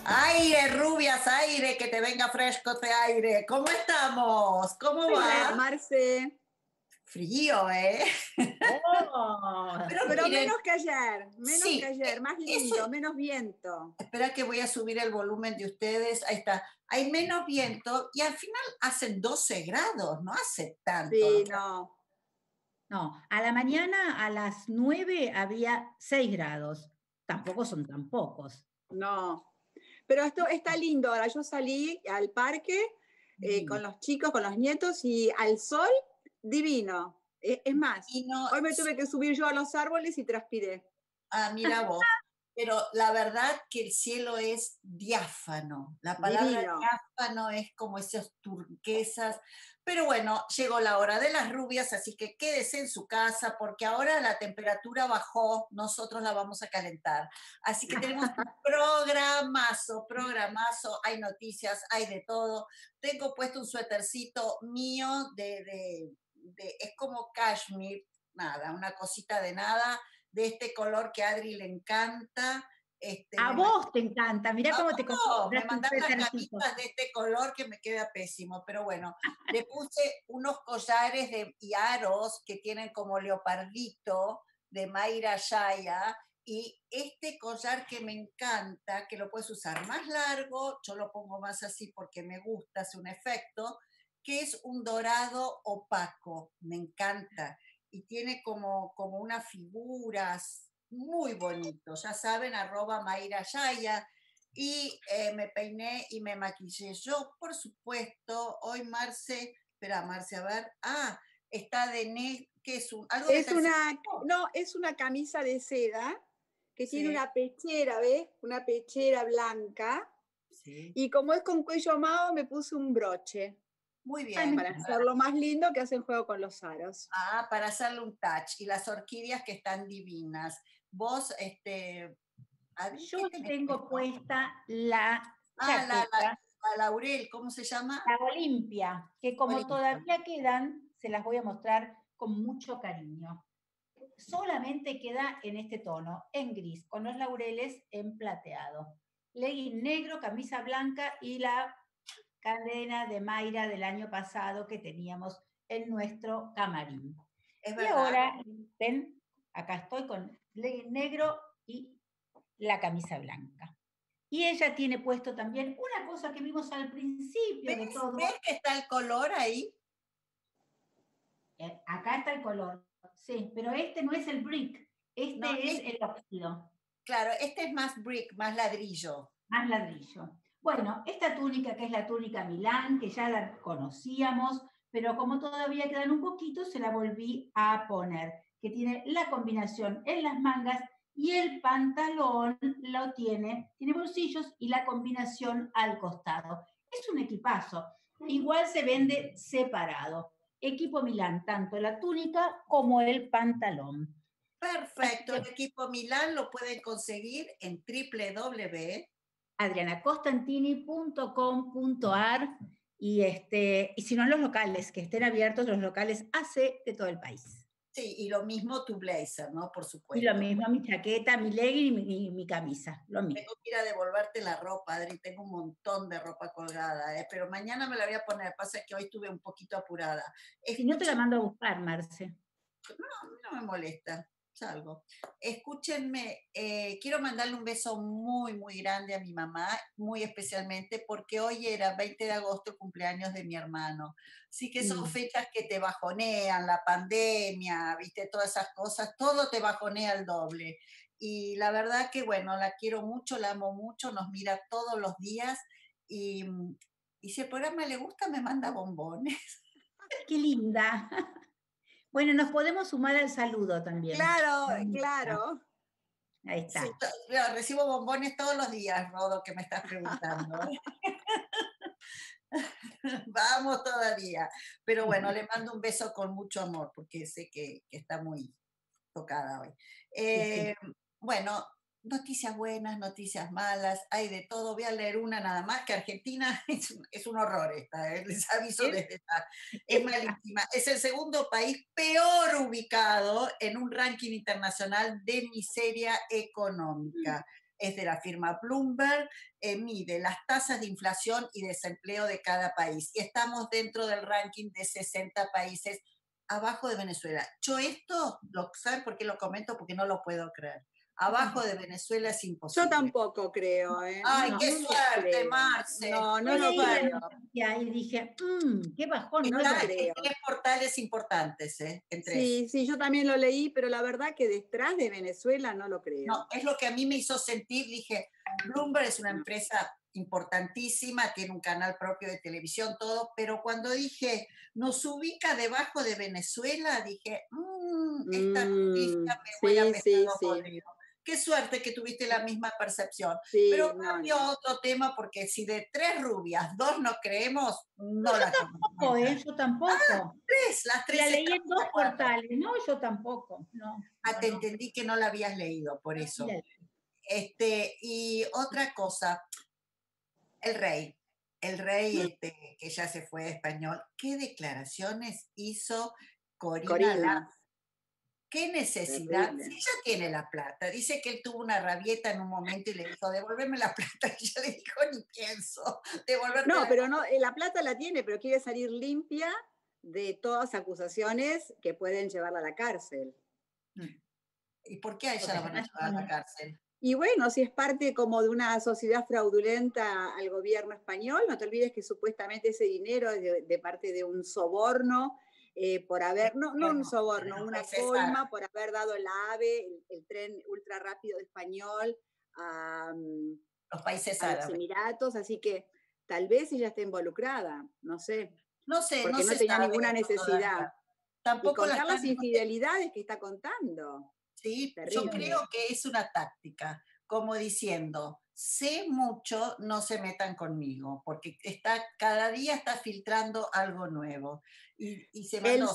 Aire, rubias, aire, que te venga fresco este aire. ¿Cómo estamos? ¿Cómo Hola, va? Marce. Frío, ¿eh? Oh, Pero Pero miren, menos que sí, ayer, más eso. lindo, menos viento. Espera que voy a subir el volumen de ustedes. Ahí está. Hay menos viento y al final hacen 12 grados, no hace tanto. Sí, no. no, a la mañana a las 9 había 6 grados. Tampoco son tan pocos. No. Pero esto está lindo. Ahora yo salí al parque con los chicos, con los nietos y al sol, divino. Es más, Y no, hoy me tuve que subir yo a los árboles y transpiré. mira vos. Pero la verdad que el cielo es diáfano. La palabra Divino. diáfano es como esas turquesas. Pero bueno, llegó la hora de las rubias, así que quédese en su casa porque ahora la temperatura bajó, nosotros la vamos a calentar. Así que tenemos un programazo, hay noticias, hay de todo. Tengo puesto un suétercito mío es como cashmere, nada, una cosita de nada de este color que a Adri le encanta. A vos te encanta, mirá cómo te No, me compraste un mandan las suétercito. camitas de este color que me queda pésimo, pero bueno, le puse unos collares y aros que tienen como leopardito de Mayra Yaya y este collar que me encanta, que lo puedes usar más largo, yo lo pongo más así porque me gusta, hace un efecto, que es un dorado opaco, me encanta y tiene como unas figuras muy bonitos, ya saben, @Mayra Yaya, y me peiné y me maquillé yo, por supuesto. Hoy Marce, espera Marce, a ver, está de negro, ¿qué es algo de tercer tipo? No, es una camisa de seda que tiene Sí, una pechera, ¿ves? Una pechera blanca. sí, Y como es con cuello amado, me puse un broche muy Ay, me bien. para hacerlo más lindo que hacen juego con los aros. Para hacerle un touch. Y las orquídeas que están divinas. Vos, Adri, ¿qué Yo tenés tengo puesto? puesta la Ah, chaqueta, la Laurel, ¿cómo se llama? la Olimpia, que como Olimpia. todavía quedan, se las voy a mostrar con mucho cariño. Solamente queda en este tono, en gris, con los laureles en plateado. Legging negro, camisa blanca y la cadena de Mayra del año pasado que teníamos en nuestro camarín. Es Y verdad. ahora, ven, acá estoy con legging negro y la camisa blanca. Y ella tiene puesto también una cosa que vimos al principio de todo. ¿Ves que está el color ahí? Acá está el color, sí, pero este no es el brick, No, este es el óxido. claro, este es más brick, más ladrillo. Más ladrillo. Bueno, esta túnica que es la túnica Milán, que ya la conocíamos, pero como todavía quedan un poquito, se la volví a poner, que tiene la combinación en las mangas y el pantalón tiene bolsillos y la combinación al costado. Es un equipazo. Igual se vende separado. Equipo Milán, tanto la túnica como el pantalón. Perfecto, el equipo Milán lo pueden conseguir en adrianacostantini.com.ar y si no en los locales, que estén abiertos los locales AC de todo el país. Sí, y lo mismo tu blazer, ¿no? Por Y lo supuesto. mismo mi chaqueta, mi legging y mi camisa, lo mismo. Tengo que ir a devolverte la ropa, Adri, tengo un montón de ropa colgada, pero mañana me la voy a poner, pasa que hoy estuve un poquito apurada. Si no te la mando a buscar, Marce. No me molesta, salgo. Escúchenme, quiero mandarle un beso muy, muy grande a mi mamá, muy especialmente porque hoy era 20 de agosto, cumpleaños de mi hermano. Así que son fechas que te bajonean, la pandemia, viste, todas esas cosas, todo te bajonea al doble. Y la verdad que, bueno, la quiero mucho, la amo mucho, nos mira todos los días y si el programa le gusta, me manda bombones. ¡Qué linda! Bueno, nos podemos sumar al saludo también. Claro, claro. Ahí Sí, está. recibo bombones todos los días, Rodo, que me estás preguntando. Vamos todavía. Pero bueno, le mando un beso con mucho amor, porque sé que está muy tocada hoy. Sí. Bueno, noticias buenas, noticias malas, hay de todo. Voy a leer una nada más, que Argentina es un horror esta, les aviso desde ya. Es malísima. Es el segundo país peor ubicado en un ranking internacional de miseria económica. es de la firma Bloomberg, mide las tasas de inflación y desempleo de cada país. Y estamos dentro del ranking de 60 países abajo de Venezuela. Yo esto, ¿saben por qué lo comento? Porque no lo puedo creer. Abajo de Venezuela es Yo imposible. tampoco creo, Ay, no, qué no lo suerte, creo. Marce. No, no Yo lo leí la creo. noticia y dije, qué bajón, no No lo lo creo. Tres portales importantes, en tres. Sí, sí, yo también lo leí, pero la verdad que detrás de Venezuela no lo creo. No, es lo que a mí me hizo sentir, dije, Bloomberg es una empresa importantísima, tiene un canal propio de televisión, todo, pero cuando dije, nos ubica debajo de Venezuela, dije, esta noticia me huele a Sí, sí, pescado sí. podrido. Qué suerte que tuviste la misma percepción. Sí, Pero no, cambio no. a otro tema, porque si de 3 rubias, 2 no creemos, no la tampoco, yo tampoco. las tres La leí estamos en 2 de acuerdo. portales, no, yo tampoco, no. Te entendí que no la habías leído, por eso. Mira, Y otra cosa, el rey, que ya se fue de español, ¿qué declaraciones hizo Corina Lanz? ¿Qué necesidad? Terrible. Si ella tiene la plata, dice que él tuvo una rabieta en un momento y le dijo, devuélveme la plata, y ella le dijo, ni pienso, devolverte. No, pero no, la plata la tiene, pero quiere salir limpia de todas acusaciones que pueden llevarla a la cárcel. ¿Y por qué a ella la van a llevar a la cárcel? Y bueno, si es parte como de una sociedad fraudulenta al gobierno español, no te olvides que supuestamente ese dinero es de parte de un soborno por haber, no un soborno, una coima por haber dado el AVE, el tren ultra rápido español a los países a árabes. Los Emiratos, así que tal vez ella esté involucrada, no sé. No sé, porque no tenía ninguna necesidad. Tampoco y contar las infidelidades que está contando. Sí, terrible. Yo creo que es una táctica, como diciendo, sé mucho, no se metan conmigo, porque cada día está filtrando algo nuevo. Y se mandó.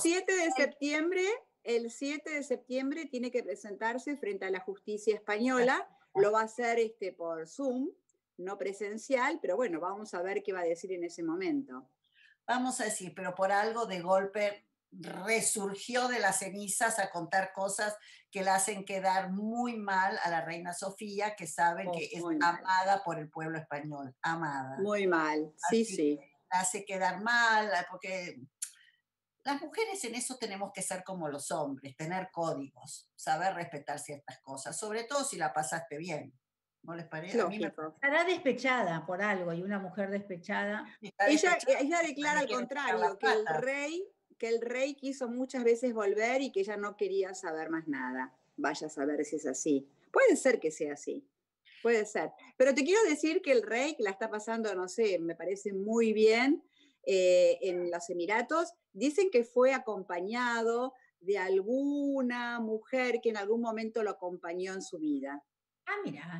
El 7 de septiembre tiene que presentarse frente a la justicia española, lo va a hacer por Zoom, no presencial, pero bueno, vamos a ver qué va a decir en ese momento. Vamos a decir, pero por algo de golpe resurgió de las cenizas a contar cosas que la hacen quedar muy mal a la reina Sofía, que saben que es amada por el pueblo español, amada. Muy mal, sí, así sí. La hace quedar mal, porque las mujeres en eso tenemos que ser como los hombres, tener códigos, saber respetar ciertas cosas, sobre todo si la pasaste bien. ¿No les parece? A mí me parece. Estará despechada por algo, y una mujer despechada. Ella declara al contrario, que el rey quiso muchas veces volver y que ella no quería saber más nada. Vaya a saber si es así. Puede ser que sea así. Puede ser. Pero te quiero decir que el rey, que la está pasando, no sé, me parece muy bien en los Emiratos, dicen que fue acompañado de alguna mujer que en algún momento lo acompañó en su vida. Ah,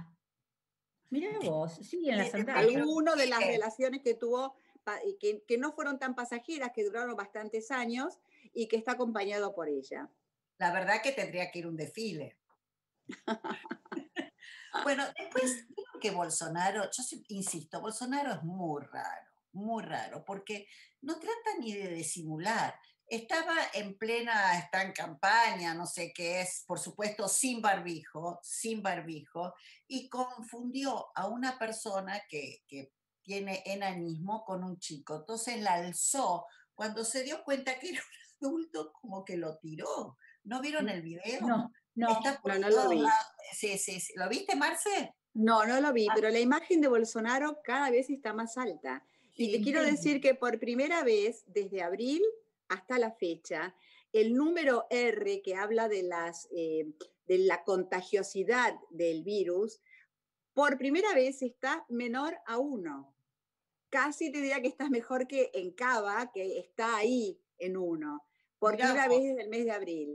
mira vos, sí, en las sandalias. Alguno de las relaciones que tuvo, que no fueron tan pasajeras, que duraron bastantes años y que está acompañado por ella. La verdad que tendría que ir un desfile. Bueno, después creo que Bolsonaro, yo insisto, Bolsonaro es muy raro, porque no trata ni de disimular. Está en campaña, no sé qué es, por supuesto, sin barbijo, y confundió a una persona que tiene enanismo con un chico. Entonces la alzó. Cuando se dio cuenta que era un adulto, como que lo tiró. ¿No vieron el video? No lo vi. Sí. ¿Lo viste, Marce? No lo vi, pero la imagen de Bolsonaro cada vez está más alta. Sí, y te quiero decir que por primera vez, desde abril hasta la fecha, el número R, que habla de la contagiosidad del virus, por primera vez está menor a 1. Casi te diría que está mejor que en Cava, que está ahí en 1. Por primera vez desde el mes de abril.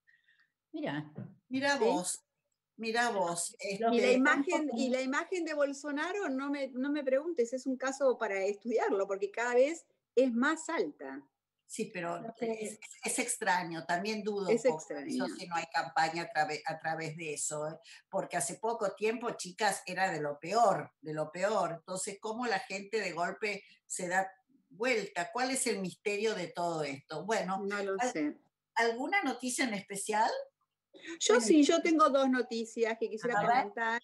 Mira vos. Y la imagen de Bolsonaro, no me preguntes, es un caso para estudiarlo, porque cada vez es más alta. Sí, pero es extraño, también dudo un poco eso, si no hay campaña a través de eso, porque hace poco tiempo, chicas, era de lo peor, entonces, ¿cómo la gente de golpe se da vuelta? ¿Cuál es el misterio de todo esto? Bueno, no lo sé. ¿Alguna noticia en especial? Yo tengo 2 noticias que quisiera comentar.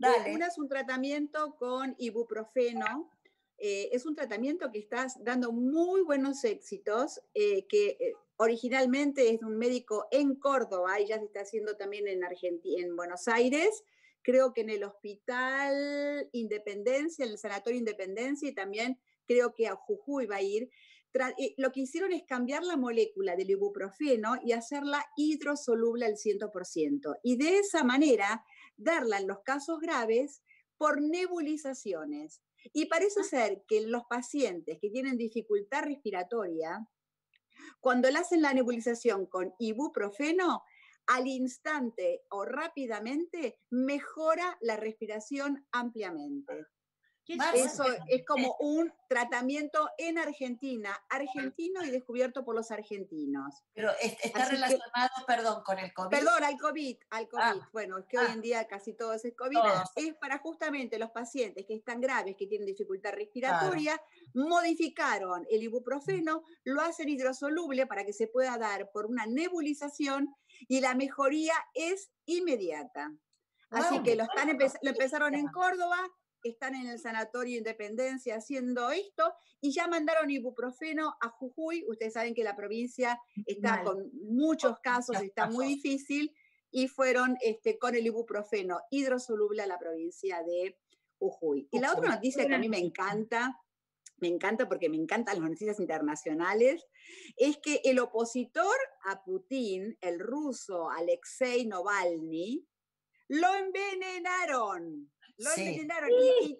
Dale. Una es un tratamiento con ibuprofeno. Es un tratamiento que está dando muy buenos éxitos, que originalmente es de un médico en Córdoba y ya se está haciendo también en Buenos Aires, creo que en el Hospital Independencia, en el Sanatorio Independencia, y también creo que a Jujuy va a ir. Lo que hicieron es cambiar la molécula del ibuprofeno y hacerla hidrosoluble al 100%. Y de esa manera, darla en los casos graves por nebulizaciones. Y parece ser que los pacientes que tienen dificultad respiratoria, cuando le hacen la nebulización con ibuprofeno, al instante o rápidamente mejora la respiración ampliamente. Eso es como un tratamiento en Argentina, argentino y descubierto por los argentinos. Pero está relacionado, perdón, con el COVID. Perdón, al COVID. Bueno, es que hoy en día casi todo es COVID. Es para justamente los pacientes que están graves, que tienen dificultad respiratoria, modificaron el ibuprofeno, lo hacen hidrosoluble para que se pueda dar por una nebulización y la mejoría es inmediata. Así que lo empezaron en Córdoba, están en el Sanatorio Independencia haciendo esto y ya mandaron ibuprofeno a Jujuy. Ustedes saben que la provincia está con muchos casos, está muy difícil, y fueron con el ibuprofeno hidrosoluble a la provincia de Jujuy. Y la otra noticia que a mí me encanta porque me encantan las noticias internacionales, es que el opositor a Putin, el ruso Alexei Navalny, lo envenenaron. Lo envenenaron.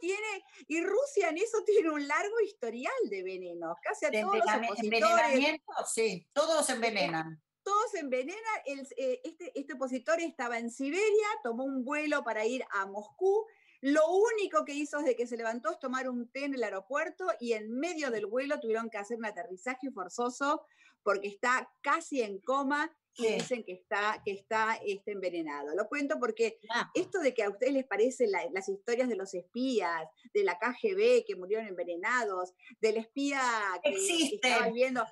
Y Rusia en eso tiene un largo historial de venenos. Casi a todos los opositores. Sí, todos envenenan. Todos envenenan. Este opositor estaba en Siberia, tomó un vuelo para ir a Moscú. Lo único que hizo desde que se levantó es tomar un té en el aeropuerto y en medio del vuelo tuvieron que hacer un aterrizaje forzoso porque está casi en coma y dicen que está envenenado. Lo cuento porque esto de que a ustedes les parecen las historias de los espías, de la KGB que murieron envenenados, del espía que estaba viviendo,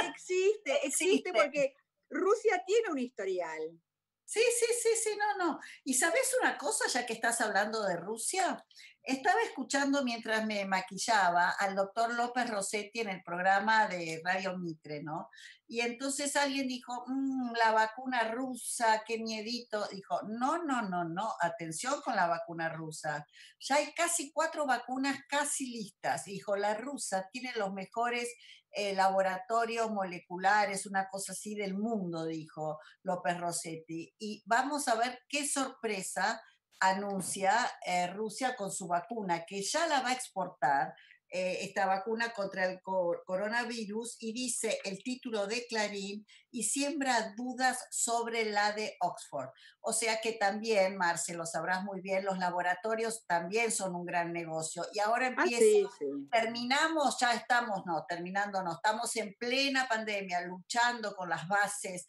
existe porque Rusia tiene un historial. Sí, no. ¿Y sabes una cosa, ya que estás hablando de Rusia? Estaba escuchando mientras me maquillaba al doctor López Rossetti en el programa de Radio Mitre, ¿no? Y entonces alguien dijo, la vacuna rusa, qué miedito. Dijo, no, atención con la vacuna rusa. Ya hay casi 4 vacunas casi listas. Dijo, la rusa tiene los mejores laboratorios moleculares, una cosa así del mundo, dijo López Rossetti. Y vamos a ver qué sorpresa anuncia Rusia con su vacuna, que ya la va a exportar, esta vacuna contra el coronavirus, y dice el título de Clarín, y siembra dudas sobre la de Oxford. O sea que también, Marce, lo sabrás muy bien, los laboratorios también son un gran negocio. Y ahora empieza, terminamos, ya estamos, estamos en plena pandemia, luchando con las bases,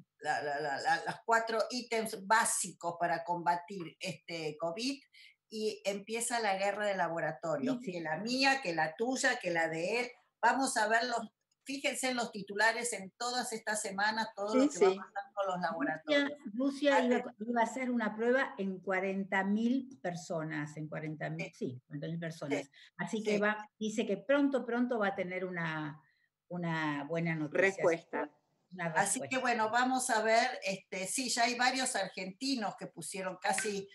las 4 ítems básicos para combatir este COVID, y empieza la guerra de laboratorios, que la mía, que la tuya, que la de él. Vamos a verlos, fíjense en los titulares en todas estas semanas, todo lo que va a pasar con los laboratorios. Rusia iba a hacer una prueba en 40.000 personas, 40.000 personas. Así que dice que pronto va a tener una buena noticia. Respuesta. Así que bueno, vamos a ver, sí, ya hay varios argentinos que pusieron casi,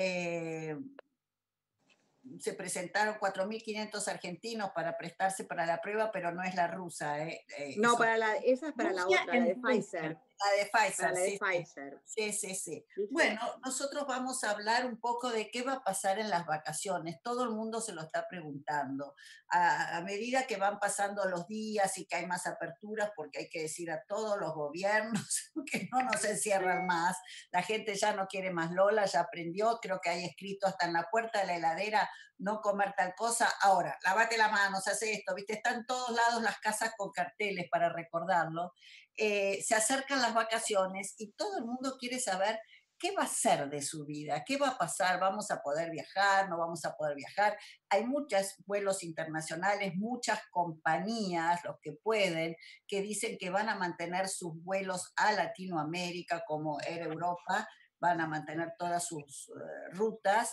se presentaron 4.500 argentinos para prestarse para la prueba, pero no es la rusa. No, esa es para la otra, la de Pfizer. La de Pfizer. Sí. Bueno, nosotros vamos a hablar un poco de qué va a pasar en las vacaciones. Todo el mundo se lo está preguntando. A medida que van pasando los días y que hay más aperturas, porque hay que decir a todos los gobiernos que no nos encierran más. La gente ya no quiere más Lola, ya aprendió. Creo que hay escrito hasta en la puerta de la heladera, no comer tal cosa. Ahora, lávate la mano, se hace esto, ¿viste? Están en todos lados las casas con carteles para recordarlo. Se acercan las vacaciones y todo el mundo quiere saber qué va a ser de su vida, qué va a pasar, vamos a poder viajar, no vamos a poder viajar. Hay muchos vuelos internacionales, muchas compañías, los que pueden, que dicen que van a mantener sus vuelos a Latinoamérica, como Air Europa, van a mantener todas sus rutas.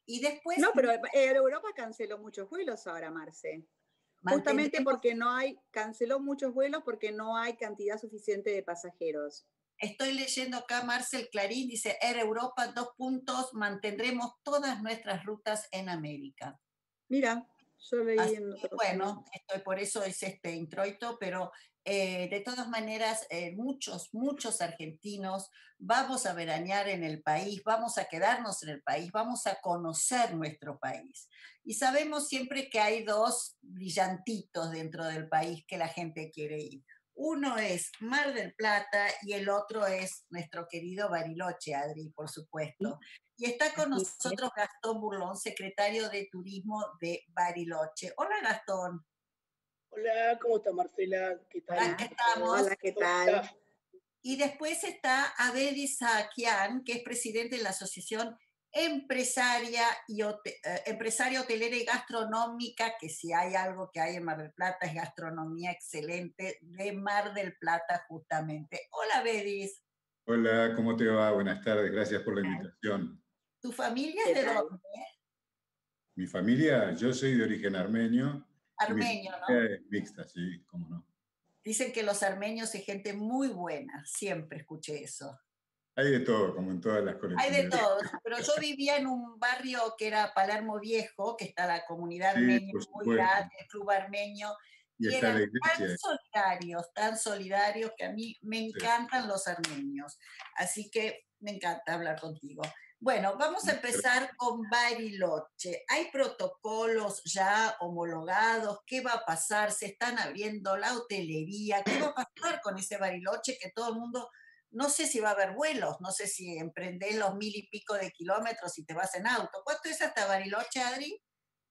Y después... No, pero Europa canceló muchos vuelos ahora, Marce. Justamente porque canceló muchos vuelos porque no hay cantidad suficiente de pasajeros. Estoy leyendo acá, Marcel Clarín dice, Air Europa, mantendremos todas nuestras rutas en América. Mira, yo leí en otro bueno, por eso es este introito, pero de todas maneras, muchos argentinos vamos a veranear en el país, vamos a quedarnos en el país, vamos a conocer nuestro país. Y sabemos siempre que hay dos brillantitos dentro del país que la gente quiere ir. Uno es Mar del Plata y el otro es nuestro querido Bariloche, Adri, por supuesto. Y está con nosotros Gastón Burlón, secretario de Turismo de Bariloche. Hola, Gastón. Hola, ¿cómo está Marcela? ¿Qué tal? Aquí estamos. Hola, ¿qué tal? Y después está Abedi Sakian, que es presidente de la Asociación Empresaria Hotelera y Gastronómica, que si hay algo que hay en Mar del Plata es gastronomía excelente de Mar del Plata justamente. Hola, Bedis. Hola, ¿cómo te va? Buenas tardes, gracias por la invitación. ¿Tu familia es de dónde? Mi familia, yo soy de origen armenio. Armenio, ¿no? Es mixta, sí, cómo no. Dicen que los armenios es gente muy buena, siempre escuché eso. Hay de todo, como en todas las colectividades. Hay de todo, pero yo vivía en un barrio que era Palermo Viejo, que está la comunidad armenia muy grande, el club armenio, y eran tan solidarios que a mí me encantan los armenios. Así que me encanta hablar contigo. Bueno, vamos a empezar con Bariloche. ¿Hay protocolos ya homologados? ¿Qué va a pasar? ¿Se están abriendo la hotelería? ¿Qué va a pasar con ese Bariloche que todo el mundo... No sé si va a haber vuelos, no sé si emprendés los 1000 y pico de kilómetros y te vas en auto. ¿Cuánto es hasta Bariloche, Adri?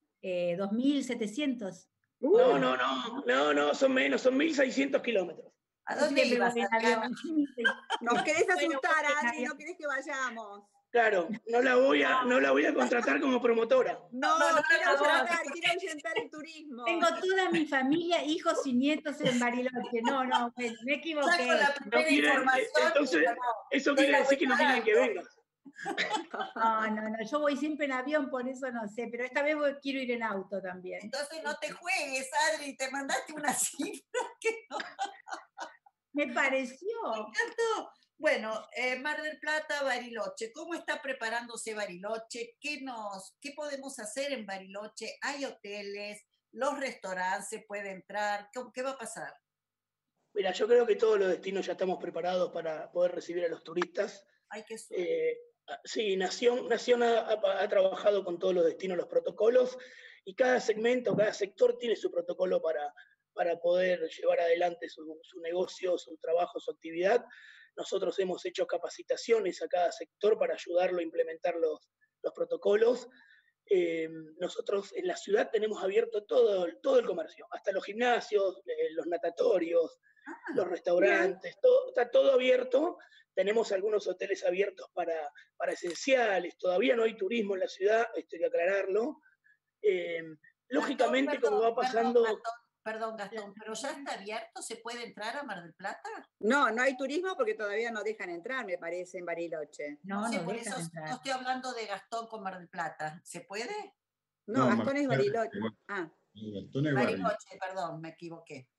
2.700. No, son menos, son 1.600 kilómetros. ¿A dónde ibas? Nos querés asustar, Adri, no querés que vayamos. Claro, no la voy a contratar como promotora. No, quiero ahuyentar el turismo. Tengo toda mi familia, hijos y nietos en Bariloche. No, me equivoqué. Entonces, eso quiere decir que no quieren que vengas. No, yo voy siempre en avión, por eso no sé, pero esta vez quiero ir en auto también. Entonces no te juegues, Adri, te mandaste una cifra que no. Me pareció. Me encantó. Bueno, Mar del Plata, Bariloche, ¿cómo está preparándose Bariloche? ¿Qué podemos hacer en Bariloche? ¿Hay hoteles? ¿Los restaurantes se puede entrar? ¿Qué va a pasar? Mira, yo creo que todos los destinos ya estamos preparados para poder recibir a los turistas. Ay, qué suerte. Sí, Nación ha trabajado con todos los destinos, los protocolos, y cada segmento, cada sector tiene su protocolo para poder llevar adelante su negocio, su trabajo, su actividad. Nosotros hemos hecho capacitaciones a cada sector para ayudarlo a implementar los protocolos. Nosotros en la ciudad tenemos abierto todo el comercio, hasta los gimnasios, los natatorios, los restaurantes, está todo abierto. Tenemos algunos hoteles abiertos para esenciales, todavía no hay turismo en la ciudad, esto hay que aclararlo. Lógicamente, como va pasando... Perdón, Gastón, ¿pero ya está abierto? ¿Se puede entrar a Mar del Plata? No hay turismo porque todavía no dejan entrar, me parece, en Bariloche. No por eso entrar. No estoy hablando de Gastón con Mar del Plata. ¿Se puede? No, Gastón es Bariloche. Gastón es Bariloche, perdón, me equivoqué.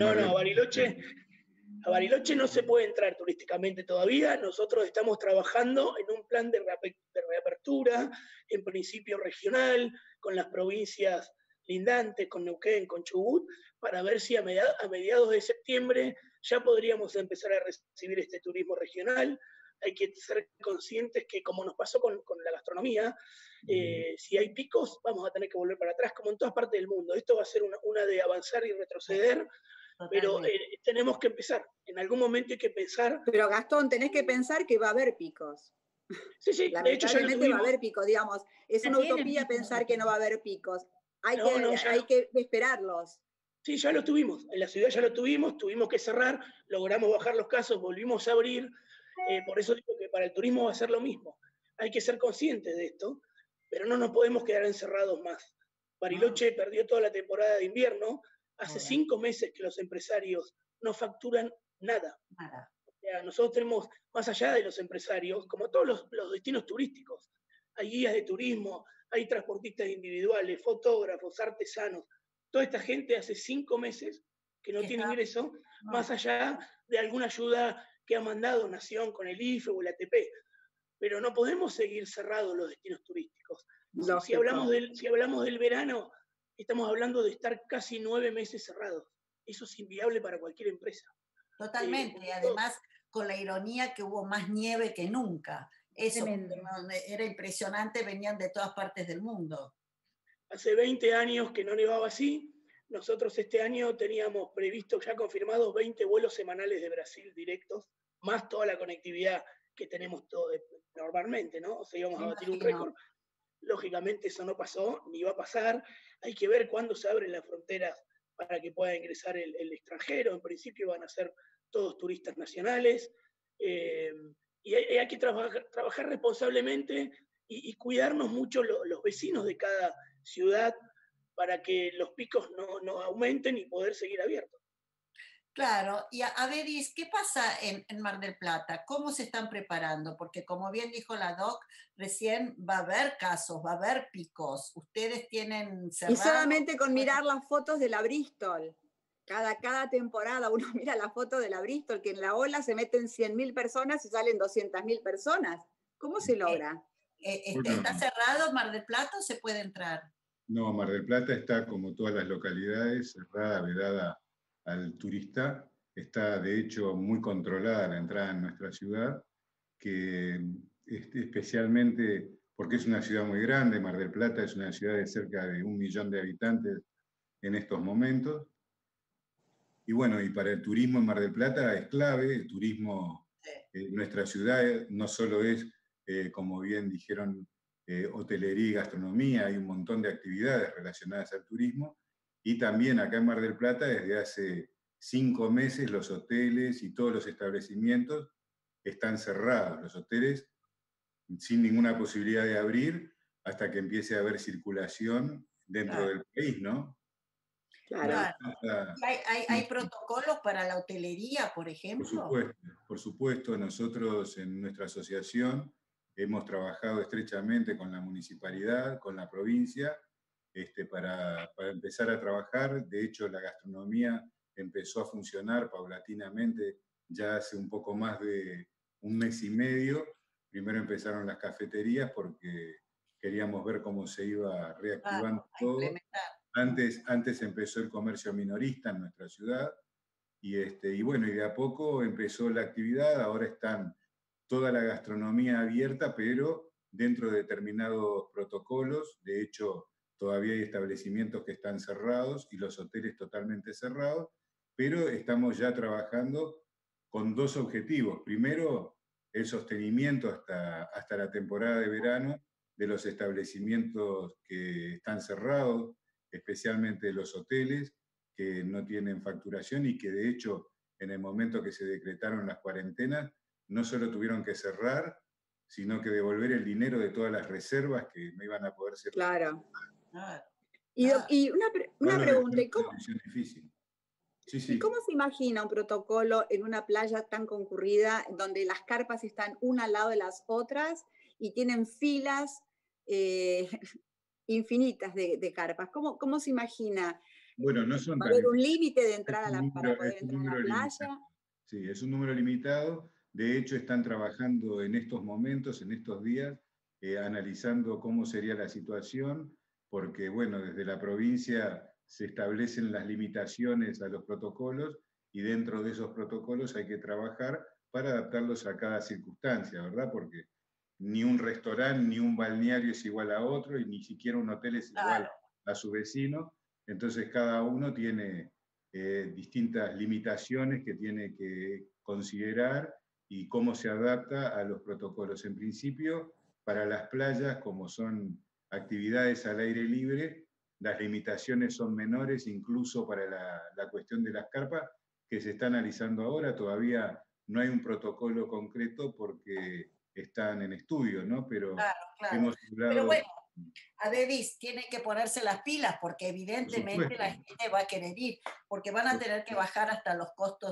A Bariloche no se puede entrar turísticamente todavía. Nosotros estamos trabajando en un plan de reapertura, en principio regional, con las provincias lindantes, con Neuquén, con Chubut, para ver si a mediados de septiembre ya podríamos empezar a recibir este turismo regional. Hay que ser conscientes que, como nos pasó con la gastronomía, si hay picos, vamos a tener que volver para atrás, como en todas partes del mundo. Esto va a ser una de avanzar y retroceder, pero tenemos que empezar. En algún momento hay que pensar... Pero Gastón, tenés que pensar que va a haber picos. Sí, de hecho ya lo tuvimos. Va a haber picos, digamos. Es una utopía pensar que no va a haber picos. Hay que esperarlos. Sí, ya lo tuvimos. En la ciudad ya lo tuvimos que cerrar, logramos bajar los casos, volvimos a abrir. Por eso digo que para el turismo va a ser lo mismo. Hay que ser conscientes de esto, pero no nos podemos quedar encerrados más. Bariloche perdió toda la temporada de invierno. Hace 5 meses que los empresarios no facturan nada. O sea, nosotros tenemos, más allá de los empresarios, como todos los destinos turísticos, hay guías de turismo, hay transportistas individuales, fotógrafos, artesanos. Toda esta gente hace 5 meses que no tiene ingreso, más allá de alguna ayuda que ha mandado Nación con el IFE o el ATP. Pero no podemos seguir cerrados los destinos turísticos. Si hablamos del verano, estamos hablando de estar casi 9 meses cerrados. Eso es inviable para cualquier empresa. Totalmente, y además con la ironía que hubo más nieve que nunca. Eso era impresionante, venían de todas partes del mundo. Hace 20 años que no nevaba así. Nosotros este año teníamos previsto, ya confirmados, 20 vuelos semanales de Brasil directos, más toda la conectividad que tenemos normalmente, ¿no? O sea, íbamos a batir un récord. Lógicamente eso no pasó, ni va a pasar. Hay que ver cuándo se abren las fronteras para que pueda ingresar el extranjero. En principio van a ser todos turistas nacionales. Y hay que trabajar responsablemente y cuidarnos mucho los vecinos de cada ciudad para que los picos no aumenten y poder seguir abiertos. Claro, y a ver, Is, ¿qué pasa en Mar del Plata? ¿Cómo se están preparando? Porque como bien dijo la doc, recién va a haber casos, va a haber picos. Ustedes tienen cerrado. Y solamente con mirar las fotos de la Bristol. Cada temporada uno mira la foto de la Bristol, que en la ola se meten 100.000 personas y salen 200.000 personas. ¿Cómo se logra? ¿Está cerrado Mar del Plata o se puede entrar? No, Mar del Plata está, como todas las localidades, cerrada, vedada al turista. Está, de hecho, muy controlada la entrada en nuestra ciudad, que especialmente porque es una ciudad muy grande. Mar del Plata es una ciudad de cerca de 1 millón de habitantes en estos momentos. Y bueno, y para el turismo en Mar del Plata es clave. El turismo en nuestra ciudad no solo es, como bien dijeron, hotelería y gastronomía, hay un montón de actividades relacionadas al turismo. Y también acá en Mar del Plata, desde hace 5 meses, los hoteles y todos los establecimientos están cerrados. Los hoteles sin ninguna posibilidad de abrir hasta que empiece a haber circulación dentro del país, ¿no? Claro. ¿Hay protocolos para la hotelería, por ejemplo? Por supuesto. Nosotros en nuestra asociación hemos trabajado estrechamente con la municipalidad, con la provincia, para empezar a trabajar. De hecho, la gastronomía empezó a funcionar paulatinamente ya hace un poco más de 1 mes y medio. Primero empezaron las cafeterías porque queríamos ver cómo se iba reactivando todo. Antes empezó el comercio minorista en nuestra ciudad y bueno, y de a poco empezó la actividad. Ahora están toda la gastronomía abierta, pero dentro de determinados protocolos. De hecho, todavía hay establecimientos que están cerrados y los hoteles totalmente cerrados, pero estamos ya trabajando con 2 objetivos. Primero, el sostenimiento hasta la temporada de verano de los establecimientos que están cerrados, especialmente los hoteles que no tienen facturación y que de hecho en el momento que se decretaron las cuarentenas no solo tuvieron que cerrar, sino que devolver el dinero de todas las reservas que no iban a poder ser. Claro. Y una pregunta, ¿y cómo se imagina un protocolo en una playa tan concurrida donde las carpas están una al lado de las otras y tienen filas infinitas de carpas? ¿Cómo se imagina? Bueno, no son ¿Va a haber un límite de entrada para poder entrar a la playa? Limitado. Sí, es un número limitado. De hecho, están trabajando en estos momentos, en estos días, analizando cómo sería la situación, porque, bueno, desde la provincia se establecen las limitaciones a los protocolos y dentro de esos protocolos hay que trabajar para adaptarlos a cada circunstancia, ¿verdad? Porque ni un restaurante ni un balneario es igual a otro y ni siquiera un hotel es igual a su vecino. Entonces cada uno tiene distintas limitaciones que tiene que considerar y cómo se adapta a los protocolos. En principio, para las playas, como son actividades al aire libre, las limitaciones son menores, incluso para la cuestión de las carpas, que se está analizando ahora. Todavía no hay un protocolo concreto porque están en estudio, ¿no? Pero hemos hablado... Pero bueno, Adedis, tienen que ponerse las pilas porque evidentemente la gente va a querer ir, porque van a tener que bajar hasta los costos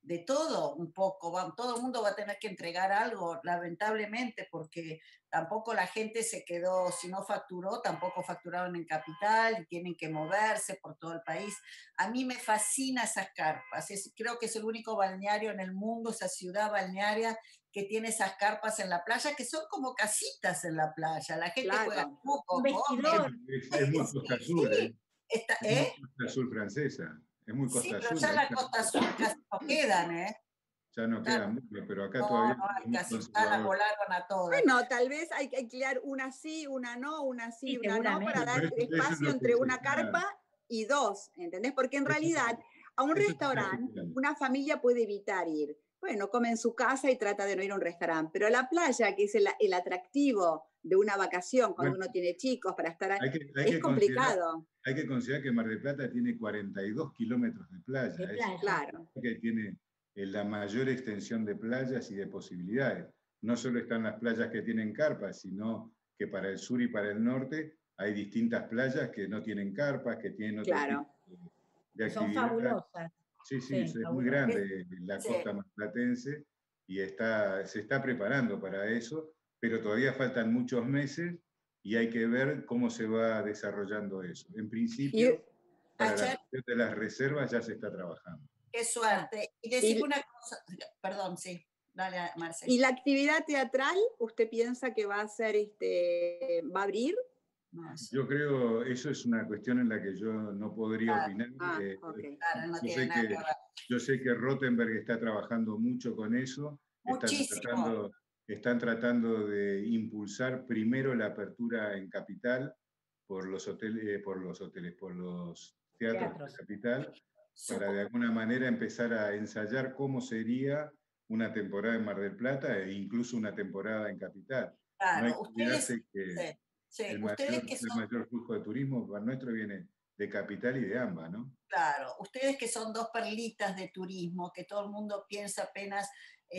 de todo un poco, todo el mundo va a tener que entregar algo, lamentablemente, porque tampoco la gente se quedó, si no facturó, tampoco facturaron en capital, y tienen que moverse por todo el país. A mí me fascina esas carpas, creo que es el único balneario en el mundo, esa ciudad balnearia que tiene esas carpas en la playa, que son como casitas en la playa, la gente juega Claro. truco, Un vestidor. Es muy Costa Azul, sí, está, es muy Costa Azul francesa, es muy Sí, Costa pero Azul. ya la Costa Azul casi no quedan, ¿eh? Ya no Ya quedan mucho, pero acá no, todavía no, es muy casi ya la conservador. volaron a todas. Bueno, tal vez hay que alquilar una sí, una no, una sí, Sí, una no, para seguramente. dar Eso es espacio lo que entre se una está, carpa y dos, ¿entendés? Porque en realidad a un eso se está restaurante estudiando. una familia puede evitar ir. Bueno, come en su casa y trata de no ir a un restaurante, pero la playa, que es el atractivo de una vacación cuando Bueno, uno tiene chicos para estar ahí, hay es que complicado. considerar que Mar del Plata tiene 42 kilómetros de playa, De playa. Claro. que tiene la mayor extensión de playas y de posibilidades. No solo están las playas que tienen carpas, sino que para el sur y para el norte hay distintas playas que no tienen carpas, que tienen otro Claro. tipo de Son actividad. fabulosas. Sí, Sí, es muy fabulosas. grande la Sí. costa marplatense y se está preparando para eso, pero todavía faltan muchos meses y hay que ver cómo se va desarrollando eso. En principio, para la ayer, cuestión de las reservas ya se está trabajando. qué suerte. Y decime Y- una cosa, perdón, sí, dale, Marce. ¿Y la actividad teatral, usted piensa que va a ser, va a abrir? No, eso, Yo creo, eso es una cuestión en la que yo no podría claro, opinar. Ok. claro, no Yo tiene sé nada que que, ver. yo sé que Rottenberg está trabajando mucho con eso, Muchísimo. están tratando de impulsar primero la apertura en capital por los hoteles, por los teatros de Teatros. capital, para de alguna manera empezar a ensayar cómo sería una temporada en Mar del Plata e incluso una temporada en capital. No hay Claro, que ustedes, olvidarse que sí, el ustedes que son, mayor flujo de turismo para nuestro viene de capital y de AMBA, ¿no? claro, ustedes que son dos perlitas de turismo, que todo el mundo piensa apenas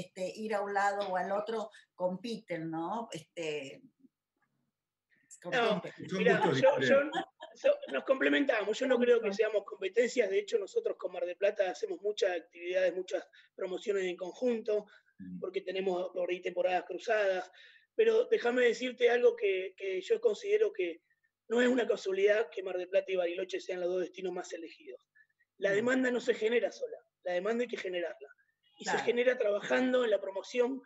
ir a un lado o al otro, compiten, ¿no? No, Compiten. Son mira, gustos diferentes. nos complementamos. Yo no creo que seamos competencias. De hecho, nosotros con Mar del Plata hacemos muchas actividades, muchas promociones en conjunto, porque tenemos por ahí temporadas cruzadas. Pero déjame decirte algo que yo considero que no es una casualidad que Mar del Plata y Bariloche sean los dos destinos más elegidos. La demanda no se genera sola, la demanda hay que generarla. Y Claro. se genera trabajando en la promoción,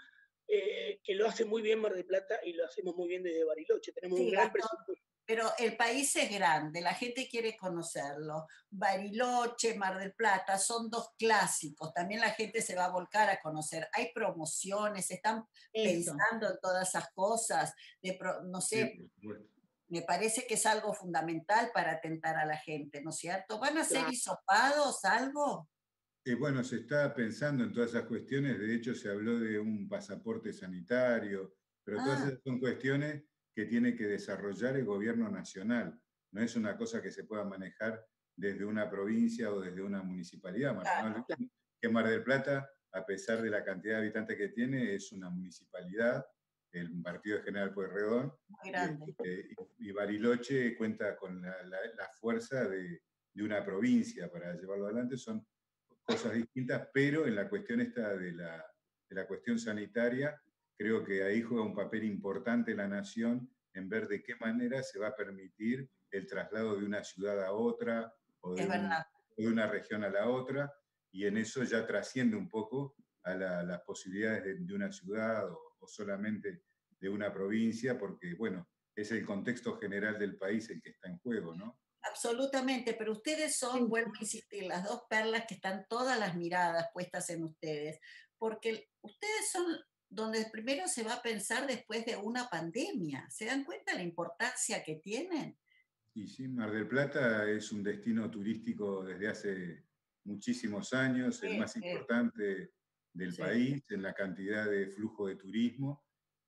que lo hace muy bien Mar del Plata y lo hacemos muy bien desde Bariloche. Tenemos un gran presupuesto. Pero el país es grande, la gente quiere conocerlo. Bariloche, Mar del Plata son dos clásicos, también la gente se va a volcar a conocer. Hay promociones, están pensando en todas esas cosas, no sé, Sí, por supuesto. me parece que es algo fundamental para atentar a la gente, ¿no es cierto? ¿Van a ser Claro. hisopados, algo? Bueno, se está pensando en todas esas cuestiones, de hecho se habló de un pasaporte sanitario, pero todas esas son cuestiones que tiene que desarrollar el gobierno nacional. No es una cosa que se pueda manejar desde una provincia o desde una municipalidad. Claro. Que Mar del Plata, a pesar de la cantidad de habitantes que tiene, es una municipalidad, el partido de General Pueyrredón, Muy grande. y Bariloche cuenta con la fuerza de una provincia para llevarlo adelante. Son cosas distintas, pero en la cuestión esta de la cuestión sanitaria, creo que ahí juega un papel importante la nación en ver de qué manera se va a permitir el traslado de una ciudad a otra o de una región a la otra, y en eso ya trasciende un poco a las posibilidades de una ciudad o solamente de una provincia, porque, bueno, es el contexto general del país el que está en juego, ¿no? Absolutamente, pero ustedes son, vuelvo a insistir, las dos perlas que están todas las miradas puestas en ustedes, porque ustedes son donde primero se va a pensar después de una pandemia. ¿Se dan cuenta de la importancia que tienen? Y sí, Mar del Plata es un destino turístico desde hace muchísimos años, el más importante del país en la cantidad de flujo de turismo,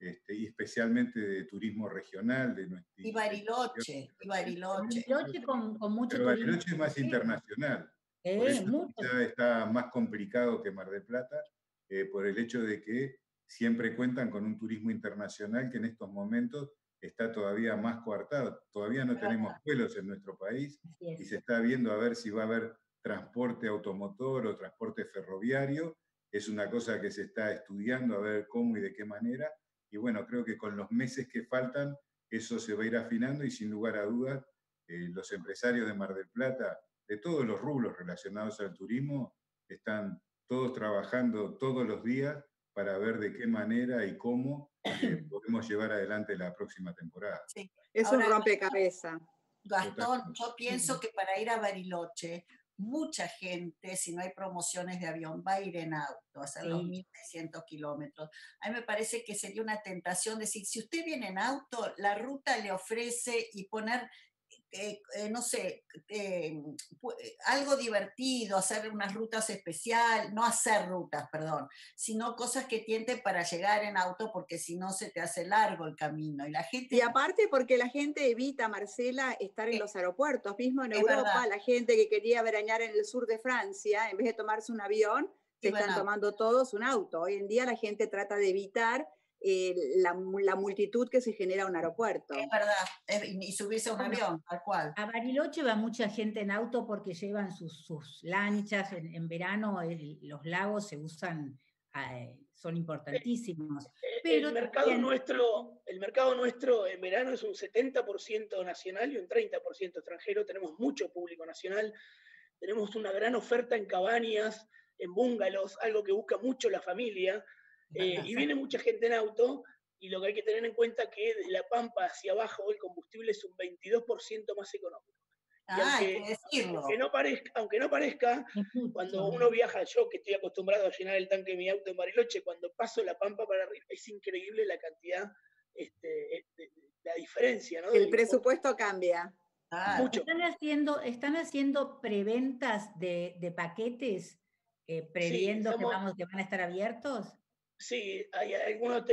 y especialmente de turismo regional. Y Bariloche, Bariloche con mucho Pero turismo. Bariloche es más internacional. Por eso quizá está más complicado que Mar del Plata, por el hecho de que siempre cuentan con un turismo internacional que en estos momentos está todavía más coartado. Todavía no tenemos vuelos en nuestro país y se está viendo a ver si va a haber transporte automotor o transporte ferroviario, es una cosa que se está estudiando a ver cómo y de qué manera, y bueno, creo que con los meses que faltan eso se va a ir afinando y sin lugar a dudas los empresarios de Mar del Plata, de todos los rubros relacionados al turismo, están todos trabajando todos los días para ver de qué manera y cómo podemos llevar adelante la próxima temporada. Sí. Es Ahora, un rompecabezas. Gastón, yo pienso que para ir a Bariloche, mucha gente, si no hay promociones de avión, va a ir en auto, a hacer los 1.600 kilómetros. A mí me parece que sería una tentación decir, si usted viene en auto, la ruta le ofrece y poner, no sé, algo divertido, hacer unas rutas especiales, no hacer rutas, perdón, sino cosas que tienten para llegar en auto, porque si no se te hace largo el camino. Y la gente... Y aparte porque la gente evita, Marcela, estar en los aeropuertos. Mismo en Europa, la gente que quería veranear en el sur de Francia, en vez de tomarse un avión, se están tomando todos un auto. Hoy en día la gente trata de evitar la multitud que se genera en un aeropuerto. Es verdad, y subirse a un avión, tal cual. A Bariloche va mucha gente en auto porque llevan sus lanchas. En verano los lagos se usan, son importantísimos. Pero el mercado nuestro en verano es un 70% nacional y un 30% extranjero. Tenemos mucho público nacional, tenemos una gran oferta en cabañas, en búngalos, algo que busca mucho la familia, y viene mucha gente en auto, y lo que hay que tener en cuenta es que de La Pampa hacia abajo el combustible es un 22% más económico. Y aunque no parezca, cuando uno viaja, yo que estoy acostumbrado a llenar el tanque de mi auto en Bariloche, cuando paso La Pampa para arriba, es increíble la cantidad, la diferencia, ¿no? El presupuesto cambia. Mucho. ¿Están haciendo preventas de paquetes previendo que van a estar abiertos? Sí, hay algunas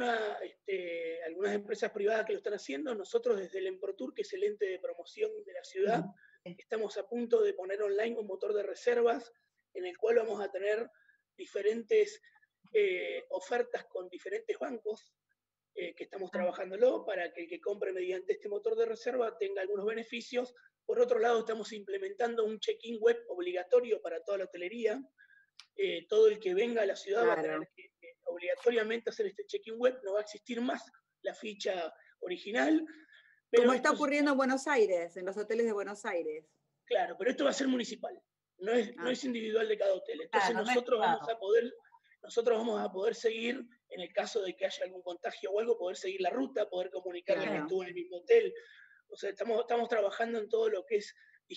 empresas privadas que lo están haciendo. Nosotros desde el Emprotur, que es el ente de promoción de la ciudad, estamos a punto de poner online un motor de reservas en el cual vamos a tener diferentes ofertas con diferentes bancos que estamos trabajándolo para que el que compre mediante este motor de reserva tenga algunos beneficios. Por otro lado, estamos implementando un check-in web obligatorio para toda la hotelería. Todo el que venga a la ciudad va a tener que obligatoriamente hacer este check-in web, no va a existir más la ficha original. Pero como está ocurriendo en Buenos Aires, en los hoteles de Buenos Aires. Claro, pero esto va a ser municipal, no es individual de cada hotel. Entonces nosotros vamos a poder seguir, en el caso de que haya algún contagio o algo, poder seguir la ruta, poder comunicarle que estuvo en el mismo hotel. O sea, estamos trabajando en todo lo que es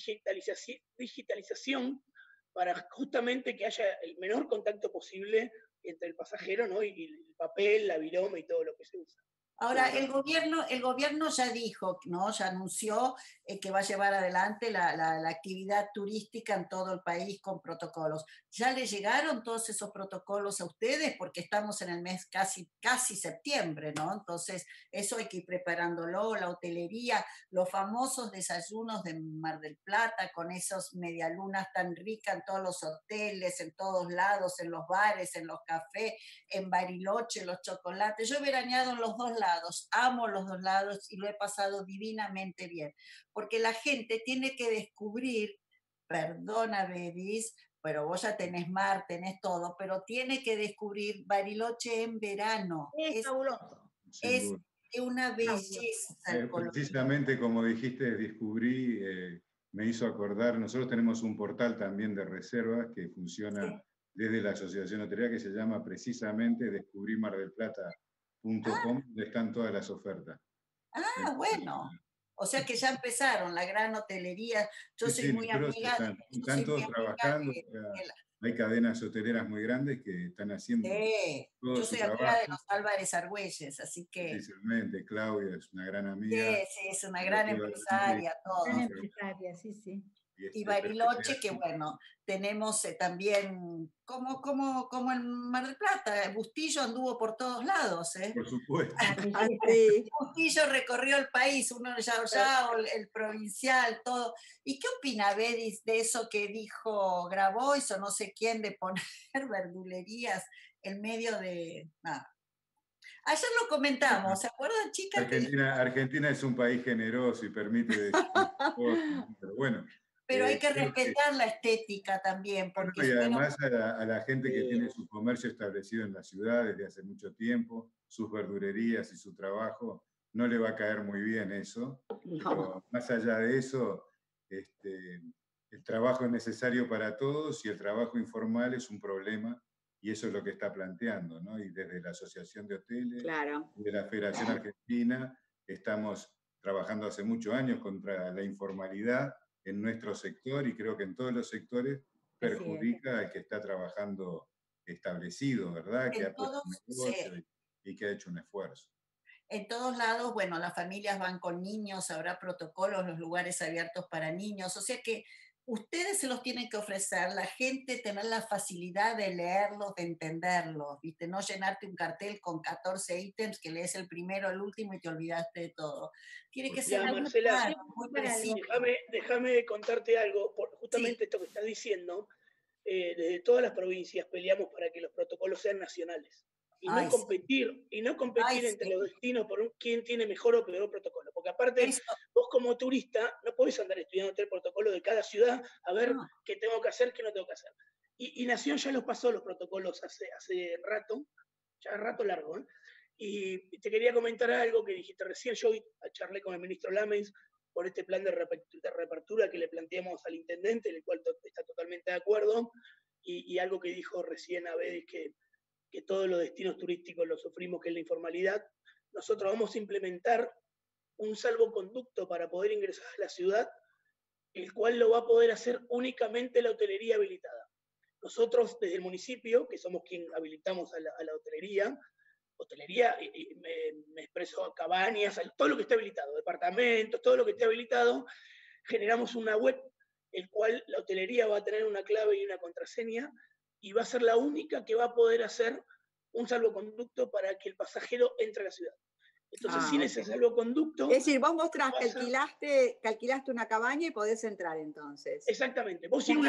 digitalización para justamente que haya el menor contacto posible entre el pasajero, ¿no? y el papel, la viroma y todo lo que se usa. Ahora, el gobierno ya dijo, ¿no? Ya anunció que va a llevar adelante la actividad turística en todo el país con protocolos. ¿Ya le llegaron todos esos protocolos a ustedes? Porque estamos en el mes casi septiembre, ¿no? Entonces, eso hay que ir preparándolo, la hotelería, los famosos desayunos de Mar del Plata, con esos medialunas tan ricas en todos los hoteles, en todos lados, en los bares, en los cafés, en Bariloche, los chocolates. Yo he veraneado en los dos lados, amo los dos lados y lo he pasado divinamente bien, porque la gente tiene que descubrir, perdona Bedis, pero vos ya tenés mar, tenés todo, pero tiene que descubrir Bariloche en verano. Es fabuloso. Es una belleza. Precisamente como dijiste, descubrí, me hizo acordar, nosotros tenemos un portal también de reservas que funciona desde la Asociación Hotelera que se llama precisamente descubrimardelplata.com, donde están todas las ofertas. Bueno. O sea que ya empezaron la gran hotelería. Yo soy muy amiga. Están todos trabajando. Hay cadenas hoteleras muy grandes que están haciendo. Yo soy amiga de los Álvarez Argüelles, así que. Precisamente, Claudia es una gran amiga. Sí, es una gran empresaria, todo. Gran empresaria, sí. Y Bariloche, que bueno, tenemos también, como en Mar del Plata, Bustillo anduvo por todos lados. Por supuesto. Bustillo recorrió el país, uno ya el provincial, todo. ¿Y qué opina Bedis de eso que dijo Grabois o no sé quién de poner verdulerías en medio de... Ayer lo comentamos, ¿se acuerdan, chicas? Argentina es un país generoso y permite decir cosas, pero bueno, Pero hay que respetar la estética también, porque y además a la gente que tiene su comercio establecido en la ciudad desde hace mucho tiempo, sus verdurerías y su trabajo, no le va a caer muy bien eso. No. Pero más allá de eso, el trabajo es necesario para todos y el trabajo informal es un problema, y eso es lo que está planteando, ¿no? Y desde la Asociación de Hoteles, Claro. de la Federación Argentina, estamos trabajando hace muchos años contra la informalidad en nuestro sector, y creo que en todos los sectores perjudica al que está trabajando establecido, ¿verdad? Que ha puesto un negocio y que ha hecho un esfuerzo. En todos lados, bueno, las familias van con niños, habrá protocolos, los lugares abiertos para niños, o sea que ustedes se los tienen que ofrecer, la gente tener la facilidad de leerlos, de entenderlos, ¿viste? No llenarte un cartel con 14 ítems que lees el primero, el último y te olvidaste de todo. Tiene que ser muy Marcela, claro, muy preciso. Déjame contarte algo, justamente esto que estás diciendo. Desde todas las provincias peleamos para que los protocolos sean nacionales y no competir entre los destinos por quién tiene mejor o peor protocolo, porque aparte vos como turista no podés andar estudiando el protocolo de cada ciudad a ver qué tengo que hacer, qué no tengo que hacer. Y Nación ya los pasó los protocolos hace rato, ya rato largo, ¿eh? Y te quería comentar algo que dijiste recién. Yo charlé con el ministro Lames por este plan de reapertura que le planteamos al intendente, el cual está totalmente de acuerdo, y algo que dijo recién Abed es que todos los destinos turísticos lo sufrimos, que es la informalidad. Nosotros vamos a implementar un salvoconducto para poder ingresar a la ciudad, el cual lo va a poder hacer únicamente la hotelería habilitada. Nosotros desde el municipio, que somos quien habilitamos a la hotelería, me expreso a cabañas, todo lo que esté habilitado, departamentos, todo lo que esté habilitado, generamos una web, el cual la hotelería va a tener una clave y una contraseña, y va a ser la única que va a poder hacer un salvoconducto para que el pasajero entre a la ciudad. Entonces, sin ese salvoconducto... Es decir, vos mostrás que alquilaste una cabaña y podés entrar entonces. Exactamente. Vos sin una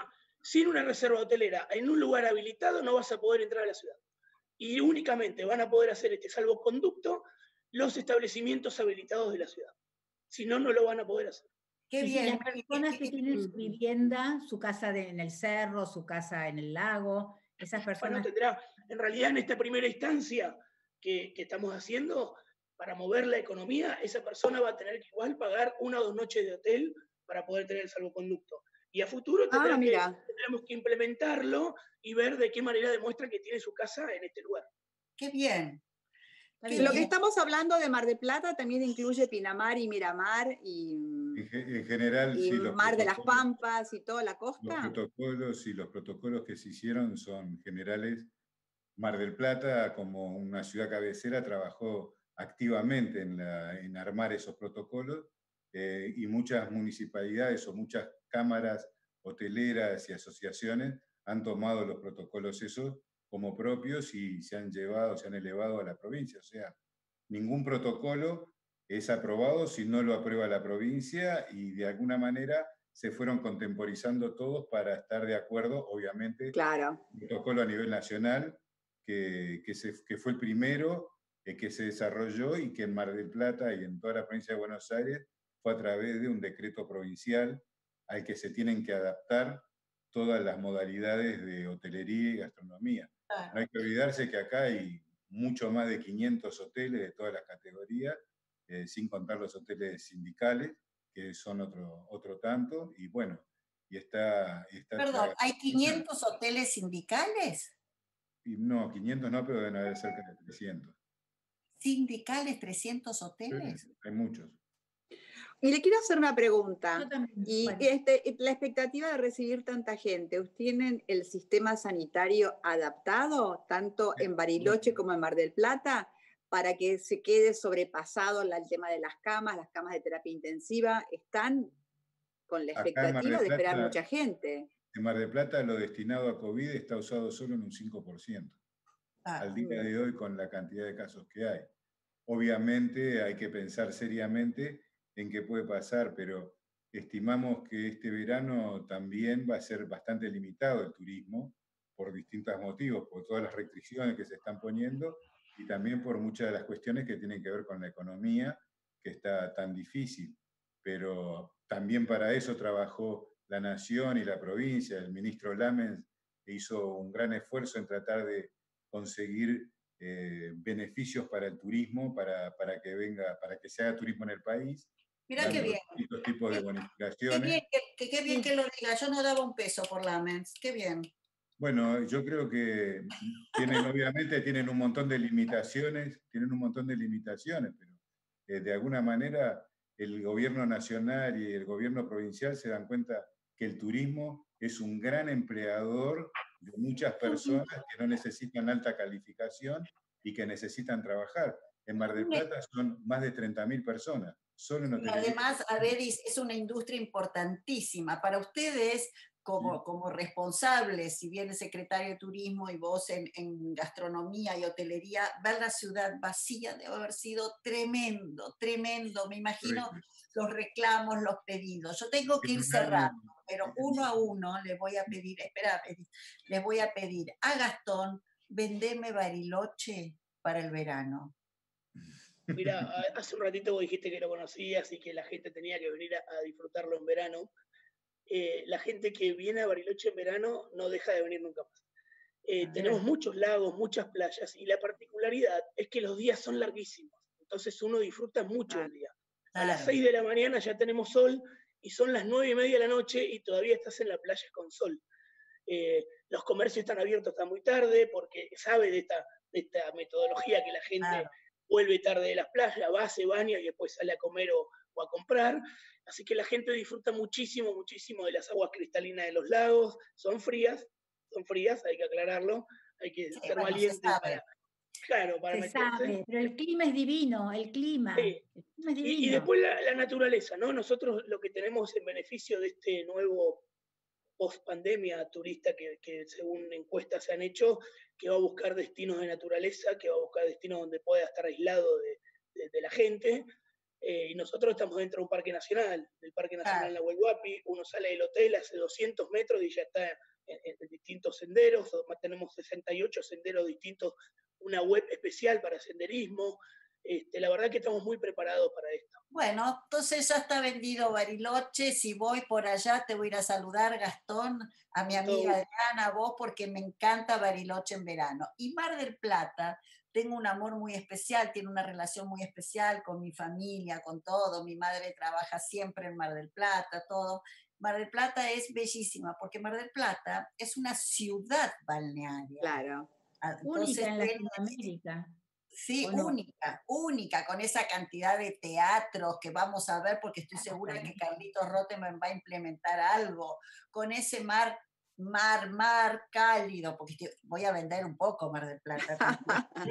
reserva hotelera en un lugar habilitado no vas a poder entrar a la ciudad. Y únicamente van a poder hacer este salvoconducto los establecimientos habilitados de la ciudad. Si no, no lo van a poder hacer. Qué bien. Las personas que tienen su vivienda, su casa en el cerro, su casa en el lago, esas personas... Bueno, en realidad en esta primera instancia que estamos haciendo, para mover la economía, esa persona va a tener que igual pagar 1 o 2 noches de hotel para poder tener el salvoconducto. Y a futuro tendremos que implementarlo y ver de qué manera demuestra que tiene su casa en este lugar. ¡Qué bien! Lo que estamos hablando de Mar del Plata también incluye Pinamar y Miramar y, en general, y sí, Mar de las Pampas y toda la costa. Los protocolos que se hicieron son generales. Mar del Plata, como una ciudad cabecera, trabajó activamente en armar esos protocolos, y muchas municipalidades o muchas cámaras hoteleras y asociaciones han tomado los protocolos esos como propios y se han elevado a la provincia. O sea, ningún protocolo es aprobado si no lo aprueba la provincia, y de alguna manera se fueron contemporizando todos para estar de acuerdo, obviamente. Claro. El protocolo a nivel nacional, que fue el primero que se desarrolló, y que en Mar del Plata y en toda la provincia de Buenos Aires fue a través de un decreto provincial al que se tienen que adaptar todas las modalidades de hotelería y gastronomía. No hay que olvidarse que acá hay mucho más de 500 hoteles de todas las categorías, sin contar los hoteles sindicales, que son otro tanto, y bueno, y está Perdón, ¿hay 500 hoteles sindicales? No, 500 no, pero deben haber cerca de 300. ¿Sindicales 300 hoteles? Sí, hay muchos. Y le quiero hacer una pregunta. Yo también. Y la expectativa de recibir tanta gente, ¿ustedes tienen el sistema sanitario adaptado, tanto en Bariloche como en Mar del Plata, para que se quede sobrepasado el tema de las camas de terapia intensiva? ¿Están con la expectativa de esperar mucha gente? En Mar del Plata lo destinado a COVID está usado solo en un 5%. Al día de hoy, con la cantidad de casos que hay. Obviamente hay que pensar seriamente en qué puede pasar, pero estimamos que este verano también va a ser bastante limitado el turismo por distintos motivos, por todas las restricciones que se están poniendo y también por muchas de las cuestiones que tienen que ver con la economía, que está tan difícil. pero también para eso trabajó la Nación y la provincia. El ministro Lamens hizo un gran esfuerzo en tratar de conseguir beneficios para el turismo, para que se haga turismo en el país. Mirá qué bien. Distintos tipos de bonificaciones. Qué bien que lo diga. Yo no daba un peso por Lamens. Qué bien. Bueno, yo creo que obviamente tienen un montón de limitaciones, pero de alguna manera el gobierno nacional y el gobierno provincial se dan cuenta que el turismo es un gran empleador de muchas personas que no necesitan alta calificación y que necesitan trabajar. En Mar del Plata son más de 30.000 personas, solo en hotelería. Además, Avedis, es una industria importantísima. Para ustedes, como responsables, si bien el secretario de Turismo y vos en gastronomía y hotelería, ver la ciudad vacía debe haber sido tremendo, tremendo. Me imagino los reclamos, los pedidos. Yo tengo que ir cerrando, pero uno a uno les voy a pedir, les voy a pedir a Gastón, vendeme Bariloche para el verano. Mira, hace un ratito vos dijiste que lo conocías y que la gente tenía que venir a disfrutarlo en verano. La gente que viene a Bariloche en verano no deja de venir nunca más. Tenemos muchos lagos, muchas playas, y la particularidad es que los días son larguísimos, entonces uno disfruta mucho el día. A las 6 de la mañana ya tenemos sol, y son las 9:30 de la noche y todavía estás en la playa con sol. Los comercios están abiertos hasta muy tarde, porque sabe de esta metodología que la gente vuelve tarde de las playas, va, se baña y después sale a comer o a comprar. Así que la gente disfruta muchísimo, muchísimo de las aguas cristalinas de los lagos. Son frías, hay que aclararlo, hay que ser valiente para meterse. Sabe, pero el clima es divino, el clima. Sí. El clima es divino. Y después la naturaleza, ¿no? Nosotros lo que tenemos en beneficio de este nuevo post-pandemia turista que según encuestas se han hecho, que va a buscar destinos de naturaleza, que va a buscar destinos donde pueda estar aislado de la gente. Y nosotros estamos dentro de un parque nacional, del Parque Nacional Nahuel Huapi. Uno sale del hotel hace 200 metros y ya está en distintos senderos. Tenemos 68 senderos distintos, una web especial para senderismo. La verdad que estamos muy preparados para esto. Bueno, entonces ya está vendido Bariloche. Si voy por allá te voy a ir a saludar, Gastón, a mi amiga Adriana, a vos, porque me encanta Bariloche en verano. Y Mar del Plata, tengo un amor muy especial, tiene una relación muy especial con mi familia, con todo. Mi madre trabaja siempre en Mar del Plata, todo. Mar del Plata es bellísima, porque Mar del Plata es una ciudad balnearia. Claro. Entonces, única en Latinoamérica. Sí, única, con esa cantidad de teatros que vamos a ver, porque estoy segura que Carlitos Rottenberg va a implementar algo, con ese mar cálido, porque voy a vender un poco Mar del Plata.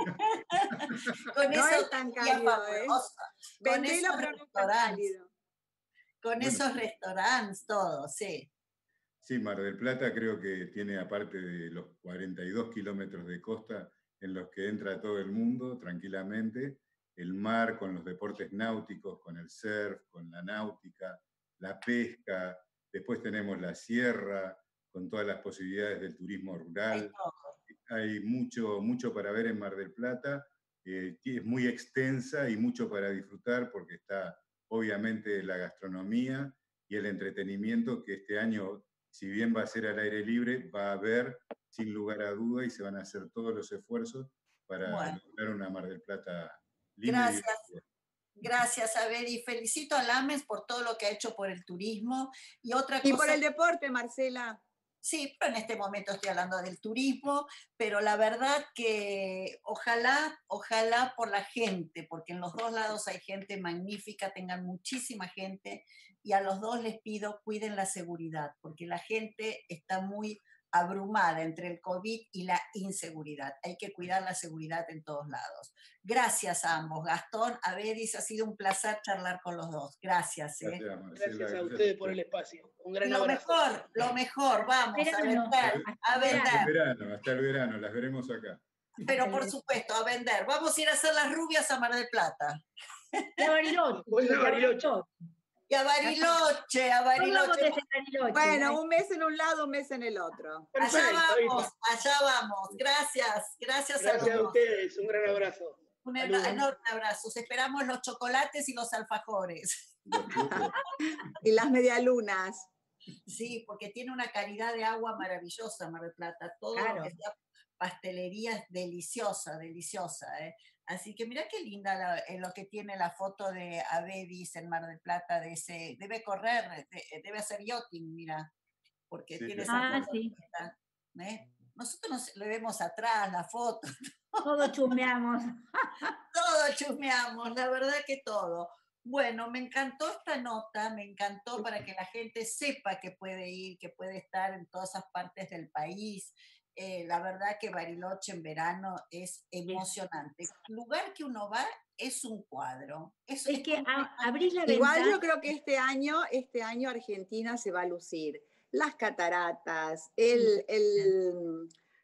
Con no es tan cálido, Vendelo, pero no tan cálido. Con esos restaurantes, todo, sí. Sí, Mar del Plata creo que tiene, aparte de los 42 kilómetros de costa, en los que entra todo el mundo tranquilamente, el mar con los deportes náuticos, con el surf, con la náutica, la pesca, después tenemos la sierra, con todas las posibilidades del turismo rural. Hay mucho para ver en Mar del Plata, es muy extensa y mucho para disfrutar, porque está obviamente la gastronomía y el entretenimiento, que este año, si bien va a ser al aire libre, va a haber sin lugar a duda, y se van a hacer todos los esfuerzos para lograr una Mar del Plata linda. Gracias, Abel, y felicito a Lamens por todo lo que ha hecho por el turismo. Y por el deporte, Marcela. Sí, pero en este momento estoy hablando del turismo, pero la verdad que ojalá por la gente, porque en los dos lados hay gente magnífica, tengan muchísima gente, y a los dos les pido, cuiden la seguridad, porque la gente está muy abrumada entre el COVID y la inseguridad. Hay que cuidar la seguridad en todos lados. Gracias a ambos. Gastón, Avedis, ha sido un placer charlar con los dos. Gracias. Gracias a ustedes por el espacio. Un gran abrazo. Lo mejor, vamos a vender. Hasta el verano, las veremos acá. Pero por supuesto, a vender. Vamos a ir a hacer las rubias a Mar del Plata. Y a Bariloche. Y a Bariloche, a Bariloche. Bueno, un mes en un lado, un mes en el otro. Allá vamos. Gracias a ustedes, un gran abrazo. Un enorme abrazo. Esperamos los chocolates y los alfajores. Y las medialunas. Sí, porque tiene una calidad de agua maravillosa, Mar del Plata. Todo lo que sea pastelería es deliciosa, deliciosa. Así que mira qué linda lo que tiene la foto de Avedis en Mar del Plata, de ese, debe correr, debe hacer yachting, mira, porque tiene esa foto. Sí. Nosotros le vemos atrás la foto. Todo chusmeamos. Todo chusmeamos, la verdad que todo. Bueno, me encantó esta nota, me encantó para que la gente sepa que puede ir, que puede estar en todas esas partes del país. La verdad que Bariloche en verano es emocionante. El lugar que uno va es un cuadro. Es que abrís la Igual ventana. yo creo que este año Argentina se va a lucir. Las cataratas, el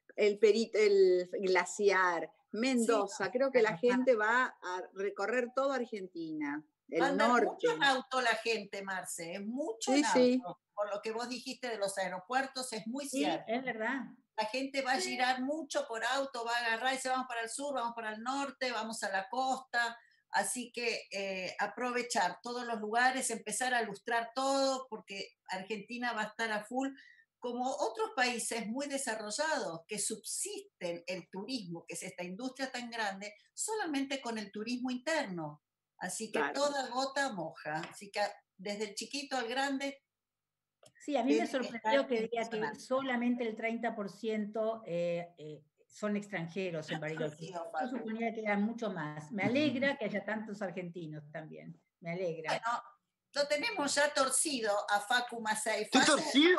glaciar, Mendoza. Creo que la gente va a recorrer toda Argentina. Va a andar mucho en auto la gente, Marce, mucho en auto. Sí. Por lo que vos dijiste de los aeropuertos, es muy cierto. Sí, es verdad. La gente va a girar mucho por auto, va a agarrar y se vamos para el sur, vamos para el norte, vamos a la costa. Así que aprovechar todos los lugares, empezar a lustrar todo, porque Argentina va a estar a full, como otros países muy desarrollados que subsisten el turismo, que es esta industria tan grande, solamente con el turismo interno. Así que toda gota moja. Así que desde el chiquito al grande. Sí, a mí me sorprendió que diga que solamente el 30% son extranjeros en Bariloche. Yo suponía que eran mucho más. Me alegra que haya tantos argentinos también. Me alegra. Bueno, lo tenemos ya torcido a Facu Macei. ¿Qué torcido?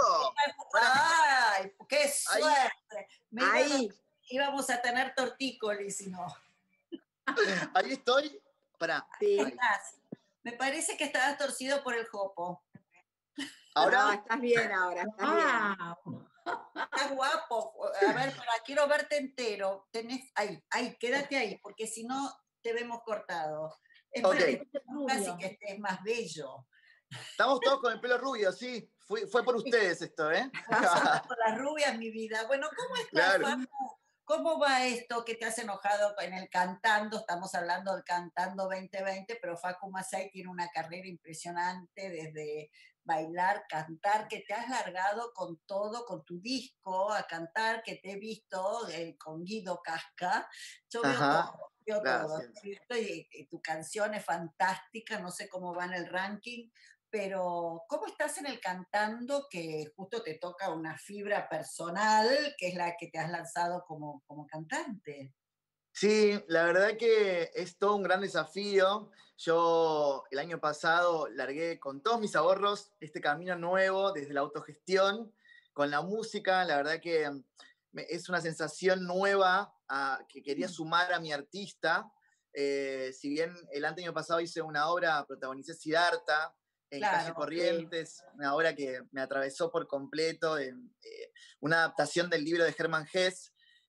¡Ay, qué suerte! Ahí. Íbamos a tener tortícolis, si no. Ahí estoy. Sí. Me parece que estabas torcido por el jopo. Ahora estás bien, ahora. Estás bien. Estás guapo. A ver, quiero verte entero. Ahí, quédate ahí, porque si no te vemos cortado. Es para que casi que estés más bello. Estamos todos con el pelo rubio, sí. Fue por ustedes esto, ¿eh? Por las rubias, mi vida. Bueno, ¿cómo estás, Facu? ¿Cómo va esto que te has enojado en el Cantando? Estamos hablando del Cantando 2020, pero Facu Macei tiene una carrera impresionante desde bailar, cantar, que te has largado con todo, con tu disco, a cantar, que te he visto con Guido Casca. Yo veo todo. Y tu canción es fantástica, no sé cómo va en el ranking, pero ¿cómo estás en el Cantando que justo te toca una fibra personal, que es la que te has lanzado como cantante? Sí, la verdad que es todo un gran desafío. Yo el año pasado largué con todos mis ahorros este camino nuevo desde la autogestión, con la música. La verdad que es una sensación nueva que quería sumar a mi artista. Si bien el año pasado hice una obra, protagonicé Siddhartha, en Calle Corrientes, una obra que me atravesó por completo, una adaptación del libro de Hermann Hesse,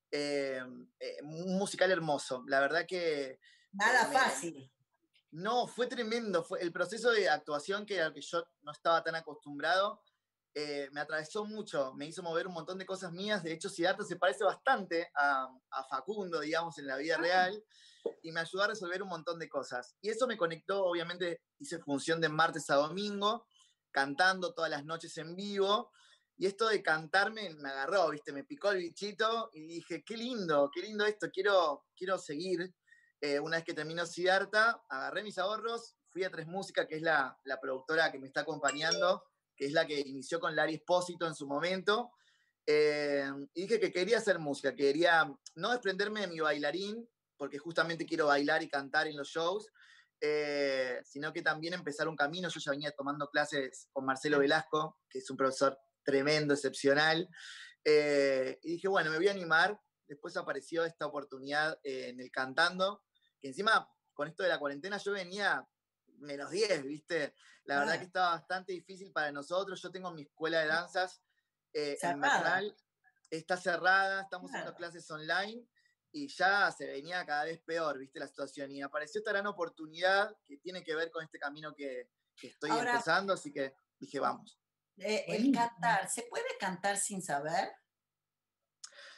un musical hermoso. La verdad que... Nada fácil. No, fue tremendo. Fue el proceso de actuación al que yo no estaba tan acostumbrado. Me atravesó mucho, me hizo mover un montón de cosas mías. De hecho, Siddhartha se parece bastante a Facundo, digamos, en la vida real, y me ayudó a resolver un montón de cosas. Y eso me conectó, obviamente, hice función de martes a domingo, cantando todas las noches en vivo, y esto de cantar me agarró, ¿viste? Me picó el bichito y dije, qué lindo esto, quiero seguir. Una vez que terminó Siddhartha, agarré mis ahorros, fui a Tres Música, que es la productora que me está acompañando, que es la que inició con Lari Espósito en su momento, y dije que quería hacer música, quería no desprenderme de mi bailarín, porque justamente quiero bailar y cantar en los shows, sino que también empezar un camino. Yo ya venía tomando clases con Marcelo Velasco, que es un profesor tremendo, excepcional, y dije, bueno, me voy a animar. Después apareció esta oportunidad en el Cantando, que encima con esto de la cuarentena yo venía -10, ¿viste? La verdad que estaba bastante difícil para nosotros. Yo tengo mi escuela de danzas en Bernal, está cerrada, estamos haciendo clases online y ya se venía cada vez peor, ¿viste? La situación. Y apareció esta gran oportunidad que tiene que ver con este camino que estoy empezando, así que dije, vamos. El cantar, ¿se puede cantar sin saber?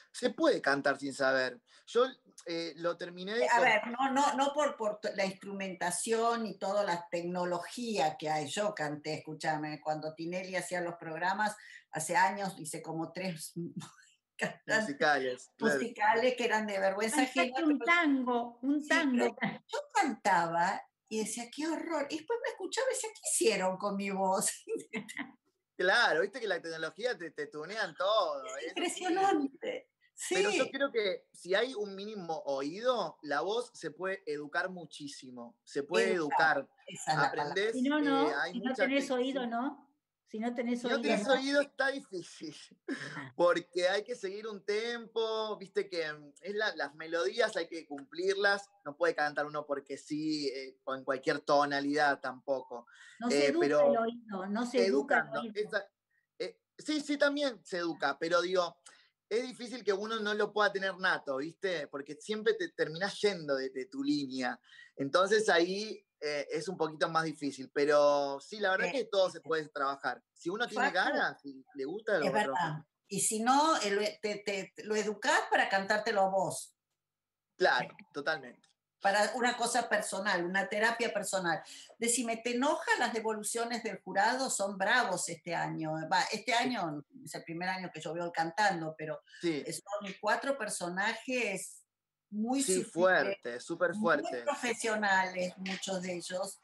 Se puede cantar sin saber. Yo lo terminé... A ver, no por la instrumentación y toda la tecnología que hay. Yo canté, escúchame, cuando Tinelli hacía los programas, hace años hice como 3 musicales, claro. musicales que eran de vergüenza ajena. Un tango. Yo cantaba y decía, qué horror. Y después me escuchaba y decía, ¿qué hicieron con mi voz? Claro, viste que la tecnología te tunean todo. Es impresionante. Sí. Pero yo creo que si hay un mínimo oído, la voz se puede educar muchísimo. Se puede educar. Aprendés. Si no, si no tenés oído, ¿no? Si no tenés oído, está difícil. Porque hay que seguir un tempo, viste que las melodías hay que cumplirlas. No puede cantar uno porque sí, o en cualquier tonalidad tampoco. No se educa el oído, no se educa el oído. Sí, también se educa, pero digo, es difícil que uno no lo pueda tener nato, ¿viste? Porque siempre te terminás yendo de tu línea. Entonces ahí es un poquito más difícil. Pero sí, la verdad es que todo se puede trabajar. Si uno tiene ganas, si le gusta, lo va a trabajar. Y si no, lo educás para cantártelo vos. Claro, totalmente. Para una cosa personal, una terapia personal. Decime, ¿te enojan las devoluciones del jurado? Son bravos este año. Este año es el primer año que yo veo cantando, pero son 4 personajes muy fuertes, súper fuertes. Muy profesionales, muchos de ellos,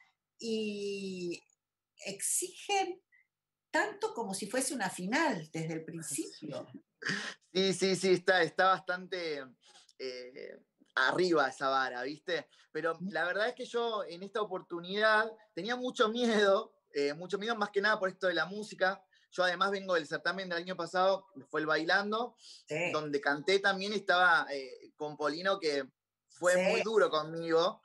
y exigen tanto como si fuese una final desde el principio. Sí, está bastante... arriba esa vara, ¿viste? Pero la verdad es que yo en esta oportunidad tenía mucho miedo más que nada por esto de la música. Yo además vengo del certamen del año pasado, fue el Bailando, donde canté también, estaba con Polino, que fue muy duro conmigo.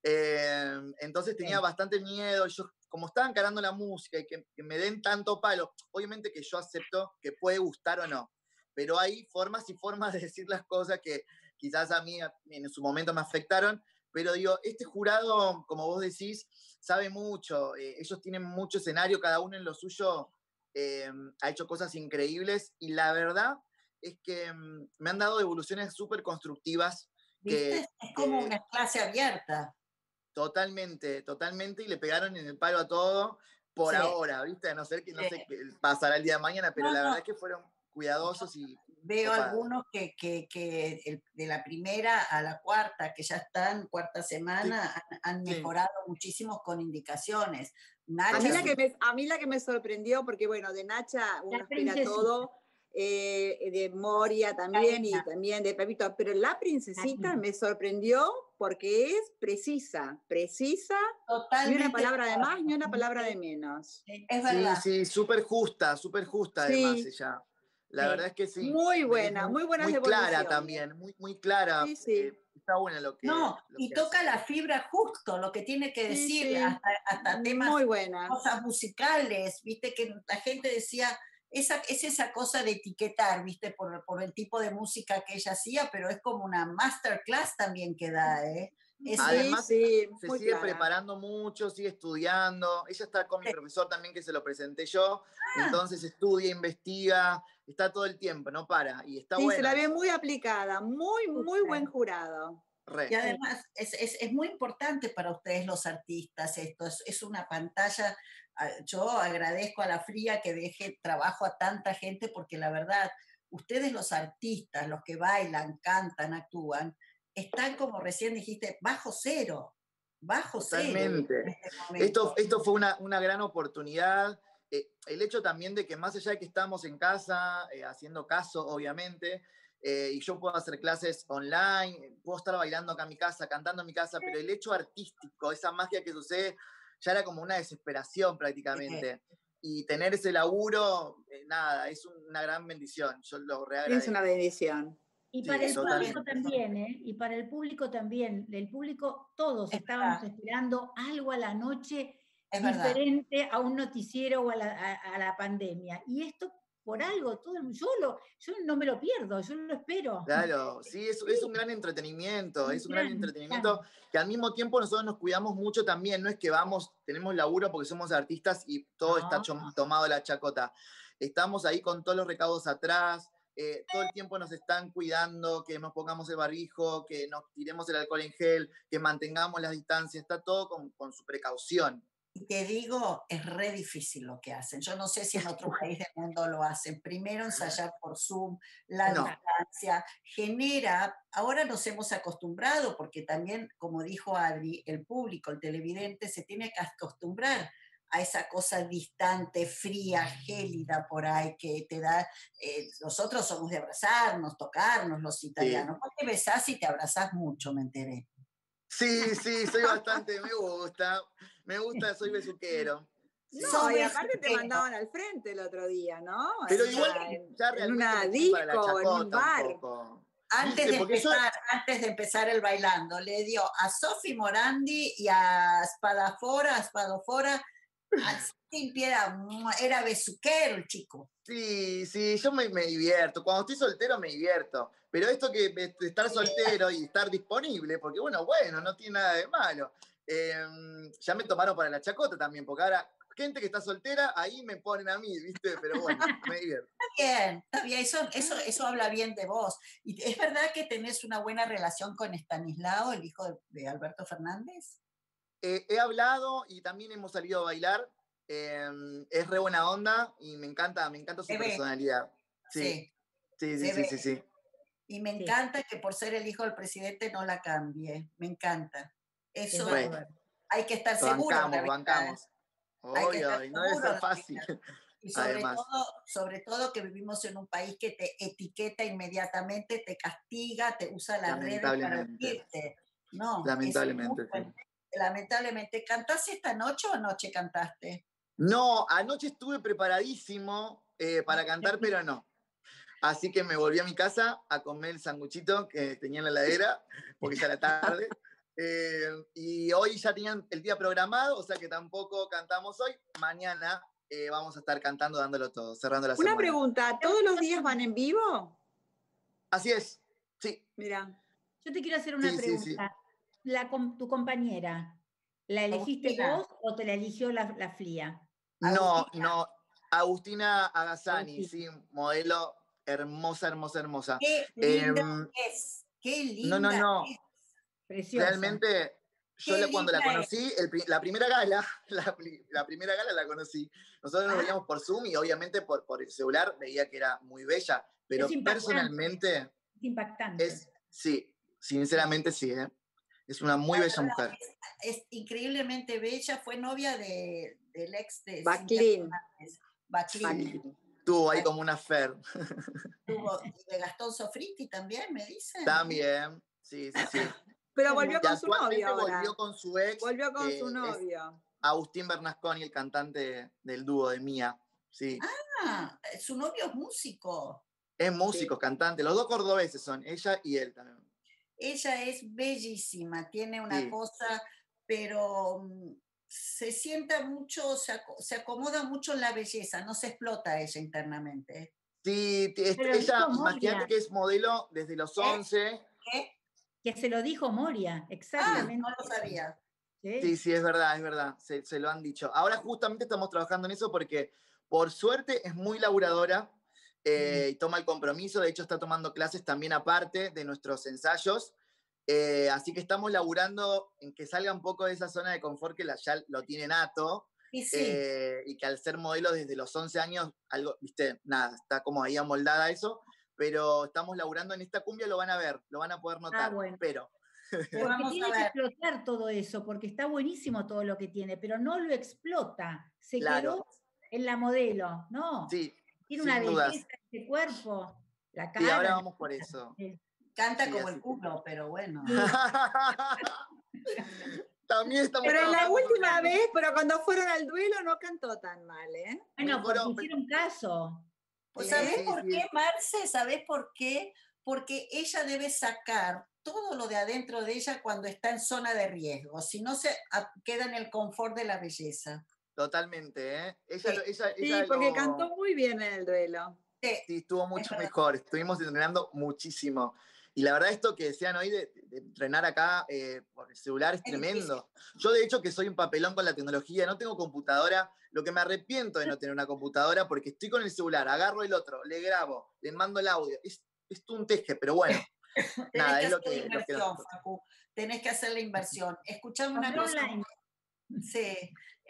Entonces tenía bastante miedo. Yo, como estaba encarando la música y que me den tanto palo, obviamente que yo acepto que puede gustar o no, pero hay formas y formas de decir las cosas que quizás a mí en su momento me afectaron, pero digo, este jurado, como vos decís, sabe mucho, ellos tienen mucho escenario, cada uno en lo suyo ha hecho cosas increíbles, y la verdad es que me han dado devoluciones súper constructivas. Es como una clase abierta. Totalmente, y le pegaron en el palo a todo, por ahora, ¿viste? A no ser que no sé qué pasará el día de mañana, pero la verdad es que fueron cuidadosos y... Veo algunos que de la primera a la cuarta, que ya están, cuarta semana, han mejorado muchísimo con indicaciones. Nacha, a mí la que me sorprendió, porque bueno, de Nacha uno espera todo, de Moria también, y también de Pepito, pero la princesita me sorprendió porque es precisa, totalmente, ni una palabra de más, ni una palabra de menos. Es verdad. Sí, súper justa además ella. La verdad es que sí. Muy buena muy clara también, muy clara. Sí. Está buena lo que... y toca la fibra justo, lo que tiene que decir, hasta temas, muy buena. Cosas musicales, viste que la gente decía, es esa cosa de etiquetar, viste, por el tipo de música que ella hacía, pero es como una masterclass también que da, ¿eh? Además, se sigue preparando mucho, sigue estudiando. Ella está con mi profesor también, que se lo presenté yo. Entonces estudia, investiga, está todo el tiempo, no para. Y está buena. Se la ve muy aplicada, muy buen jurado. Y además es muy importante para ustedes los artistas esto, es una pantalla. Yo agradezco a La Fría que deje trabajo a tanta gente, porque la verdad, ustedes los artistas, los que bailan, cantan, actúan, están, como recién dijiste, bajo cero. Totalmente. Esto fue una gran oportunidad. El hecho también de que, más allá de que estamos en casa, haciendo caso, obviamente, y yo puedo hacer clases online, puedo estar bailando acá en mi casa, cantando en mi casa, pero el hecho artístico, esa magia que sucede, ya era como una desesperación prácticamente. Y tener ese laburo, nada, es una gran bendición. Yo lo reagradezco. Es una bendición. Y para el público también, Y para el público también. El público, todos estábamos esperando algo a la noche diferente a un noticiero o a la pandemia. Y esto, por algo, yo no me lo pierdo, yo lo espero. Claro, sí, es un gran entretenimiento, que al mismo tiempo nosotros nos cuidamos mucho también. No es que tenemos laburo porque somos artistas y todo está tomado la chacota. Estamos ahí con todos los recaudos atrás. todo el tiempo nos están cuidando, que nos pongamos el barbijo, que nos tiremos el alcohol en gel, que mantengamos las distancias, está todo con su precaución. Y te digo, es re difícil lo que hacen. Yo no sé si en otro país del mundo lo hacen. Primero ensayar por Zoom, la distancia, genera, ahora nos hemos acostumbrado, porque también, como dijo Adri, el público, el televidente, se tiene que acostumbrar a esa cosa distante, fría, gélida por ahí, que te da, nosotros somos de abrazarnos, tocarnos, los italianos. Vos te besás y te abrazás mucho, me enteré. Sí, soy bastante, me gusta, soy besuquero. Sí. No, y aparte te mandaban al frente el otro día, ¿no? Pero igual ya en una disco, en un bar. Antes de empezar el bailando, le dio a Sofi Morandi y a Spadafora, sin piedad, era besuquero el chico. Sí, yo me divierto. Cuando estoy soltero me divierto. Pero esto que estar soltero y estar disponible, porque bueno, no tiene nada de malo. Ya me tomaron para la chacota también, porque ahora gente que está soltera, ahí me ponen a mí, ¿viste? Pero bueno, me divierto. Está bien, eso habla bien de vos. ¿Y es verdad que tenés una buena relación con Estanislao, el hijo de Alberto Fernández? He hablado y también hemos salido a bailar. Es re buena onda y me encanta su personalidad. Sí. Y me encanta que por ser el hijo del presidente no la cambie. Me encanta. Eso hay que estar seguro. Bancamos. Obvio, y no debe ser fácil. Y sobre todo que vivimos en un país que te etiqueta inmediatamente, te castiga, te usa las redes para decirte. No, lamentablemente. ¿Cantaste esta noche o anoche cantaste? No, anoche estuve preparadísimo para cantar, pero no. Así que me volví a mi casa a comer el sanguchito que tenía en la heladera, porque ya era tarde. Y hoy ya tenían el día programado, o sea que tampoco cantamos hoy. Mañana vamos a estar cantando, dándolo todo, cerrando la semana. Una pregunta, ¿todos los días van en vivo? Así es, sí. Mira. Yo te quiero hacer una pregunta. Sí. ¿Tu compañera, la elegiste vos o te la eligió la FLIA? No, Agustina Agazzani, sí, modelo hermosa. Qué linda es, qué linda es. Preciosa. Realmente, yo cuando la conocí, la primera gala la conocí. Nosotros nos veíamos por Zoom y obviamente por el celular veía que era muy bella, pero personalmente... Es impactante. Sí, sinceramente sí, ¿eh? Es una muy bella mujer. Es increíblemente bella, fue novia del ex de Baclín. Sí. Tuvo ahí como una affair. De Gastón Sofriti también, me dicen. También, sí. Pero volvió con su novio ahora. Volvió con su ex. Volvió con su novio. Agustín Bernasconi, el cantante del dúo de Mía. Sí. Ah, su novio es músico. Es músico, cantante. Los dos cordobeses son, ella y él también. Ella es bellísima, tiene una cosa, pero se sienta mucho, se acomoda mucho en la belleza, no se explota ella internamente. Sí, ella, imagínate que es modelo desde los 11. ¿Qué? Que se lo dijo Moria, exactamente. No lo sabía. Sí, es verdad, se lo han dicho. Ahora justamente estamos trabajando en eso porque, por suerte, es muy laburadora y toma el compromiso. De hecho, está tomando clases también aparte de nuestros ensayos. Así que estamos laburando en que salga un poco de esa zona de confort que ya lo tiene nato. Y que al ser modelo desde los 11 años, algo, viste, nada, está como ahí amoldada eso. Pero estamos laburando en esta cumbia, lo van a ver, lo van a poder notar. Bueno. Pero... Porque tiene que explotar todo eso, porque está buenísimo todo lo que tiene, pero no lo explota. Se quedó en la modelo, ¿no? Sí. Tiene una belleza en ese cuerpo, la cara. Sí, ahora vamos por eso. Canta como el culo, pero bueno. También estamos. Pero la última vez, pero cuando fueron al duelo no cantó tan mal, ¿eh? Bueno, porque hicieron caso. Pues ¿sabés por qué, Marce? ¿Sabés por qué? Porque ella debe sacar todo lo de adentro de ella cuando está en zona de riesgo, si no se queda en el confort de la belleza. Totalmente, ¿eh? Ella porque cantó muy bien en el duelo. Sí, estuvo mucho mejor, estuvimos entrenando muchísimo. Y la verdad esto que decían hoy de entrenar acá por el celular es tremendo. Yo de hecho que soy un papelón con la tecnología, no tengo computadora, lo que me arrepiento de no tener una computadora porque estoy con el celular, agarro el otro, le grabo, le mando el audio, es un teje, pero bueno. Nada, es lo que... inversión, Facu. Tenés que hacer la inversión. Escuchame una cosa. Online. Sí.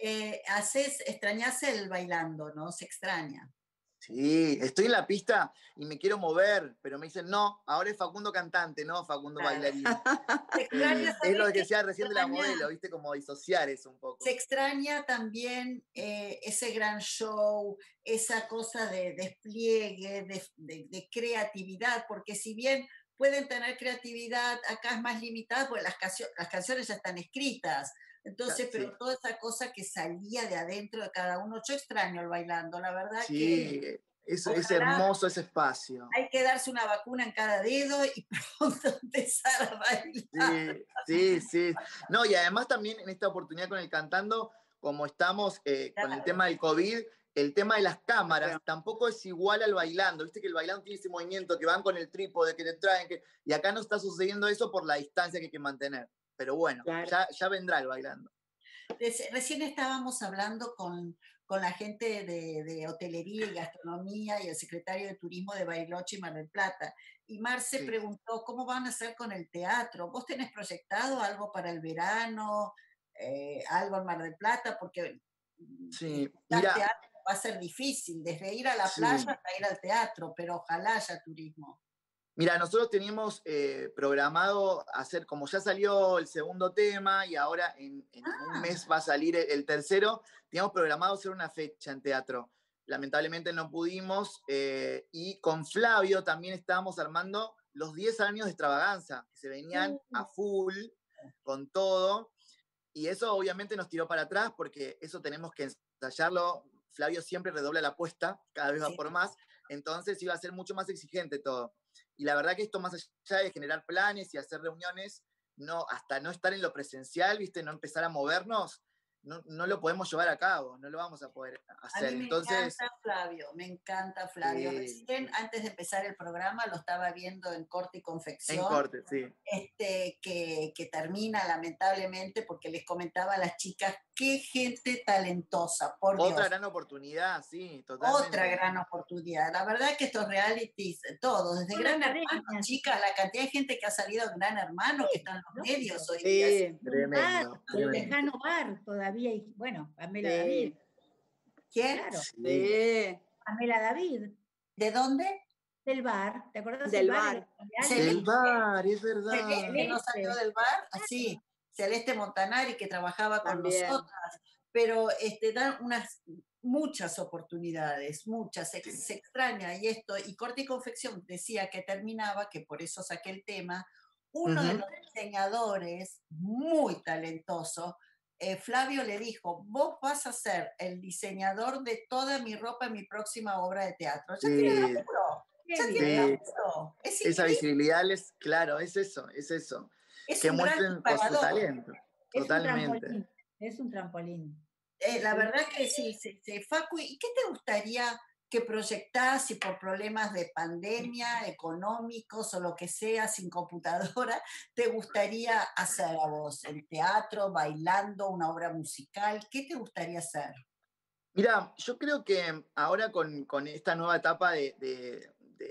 Extrañás el bailando, ¿no? Se extraña. Sí, estoy en la pista y me quiero mover, pero me dicen, no, ahora es Facundo cantante, no Facundo bailarín. Es lo que decía recién de la modelo, ¿viste? Como disociar eso un poco. Se extraña también ese gran show, esa cosa de despliegue, de creatividad, porque si bien pueden tener creatividad, acá es más limitada, porque las canciones ya están escritas. Entonces, pero toda esa cosa que salía de adentro de cada uno, yo extraño el bailando, la verdad que... Sí, es hermoso ese espacio. Hay que darse una vacuna en cada dedo y pronto empezar a bailar. Sí. No, y además también en esta oportunidad con el Cantando, como estamos con el tema del COVID, el tema de las cámaras tampoco es igual al bailando. Viste que el bailando tiene ese movimiento, que van con el trípode, que te traen, y acá no está sucediendo eso por la distancia que hay que mantener. Pero bueno, ya vendrá el bailando. Recién estábamos hablando con la gente de hotelería y gastronomía y el secretario de Turismo de Bariloche y Mar del Plata. Y Marce preguntó, ¿cómo van a hacer con el teatro? ¿Vos tenés proyectado algo para el verano? ¿Algo en Mar del Plata? Porque el teatro va a ser difícil, desde ir a la playa hasta ir al teatro, pero ojalá haya turismo. Mira, nosotros teníamos programado hacer, como ya salió el segundo tema y ahora en un mes va a salir el tercero, teníamos programado hacer una fecha en teatro. Lamentablemente no pudimos y con Flavio también estábamos armando los 10 años de Extravaganza, que se venían a full con todo y eso obviamente nos tiró para atrás porque eso tenemos que ensayarlo. Flavio siempre redobla la apuesta, cada vez va por más, entonces iba a ser mucho más exigente todo. Y la verdad que esto, más allá de generar planes y hacer reuniones, hasta no estar en lo presencial, ¿viste? No empezar a movernos, no lo podemos llevar a cabo, no lo vamos a poder hacer. A mí me encanta Flavio. Recién, antes de empezar el programa, lo estaba viendo en Corte y Confección. En Corte, sí. Que termina lamentablemente, porque les comentaba a las chicas, qué gente talentosa, por Dios. Otra gran oportunidad, sí, totalmente. Otra gran oportunidad. La verdad es que estos realities, todos, desde Gran Hermano, chicas, la cantidad de gente que ha salido en Gran Hermano, que están en los medios hoy día. Tremendo. El lejano bar todavía, y bueno, Pamela David. ¿Quién? Claro. Pamela David. ¿De dónde? Del bar, ¿te acuerdas del bar? Del bar, es verdad. Celeste no salió del bar, así. Celeste Montanari, que trabajaba con nosotras, pero dan muchas oportunidades, muchas, se extraña, y Corte y Confección decía que terminaba, que por eso saqué el tema, uno de los diseñadores muy talentoso, Flavio le dijo, vos vas a ser el diseñador de toda mi ropa en mi próxima obra de teatro. Ya tiene laburo. Ya tiene laburo. Esa visibilidad claro, es eso. Es que un muestren con su talento. Totalmente. Es un trampolín. La verdad que sí, Facu, ¿y qué te gustaría que proyectás si por problemas de pandemia, económicos o lo que sea, sin computadora, te gustaría hacer a vos? ¿En teatro, bailando, una obra musical? ¿Qué te gustaría hacer? Mira, yo creo que ahora con esta nueva etapa de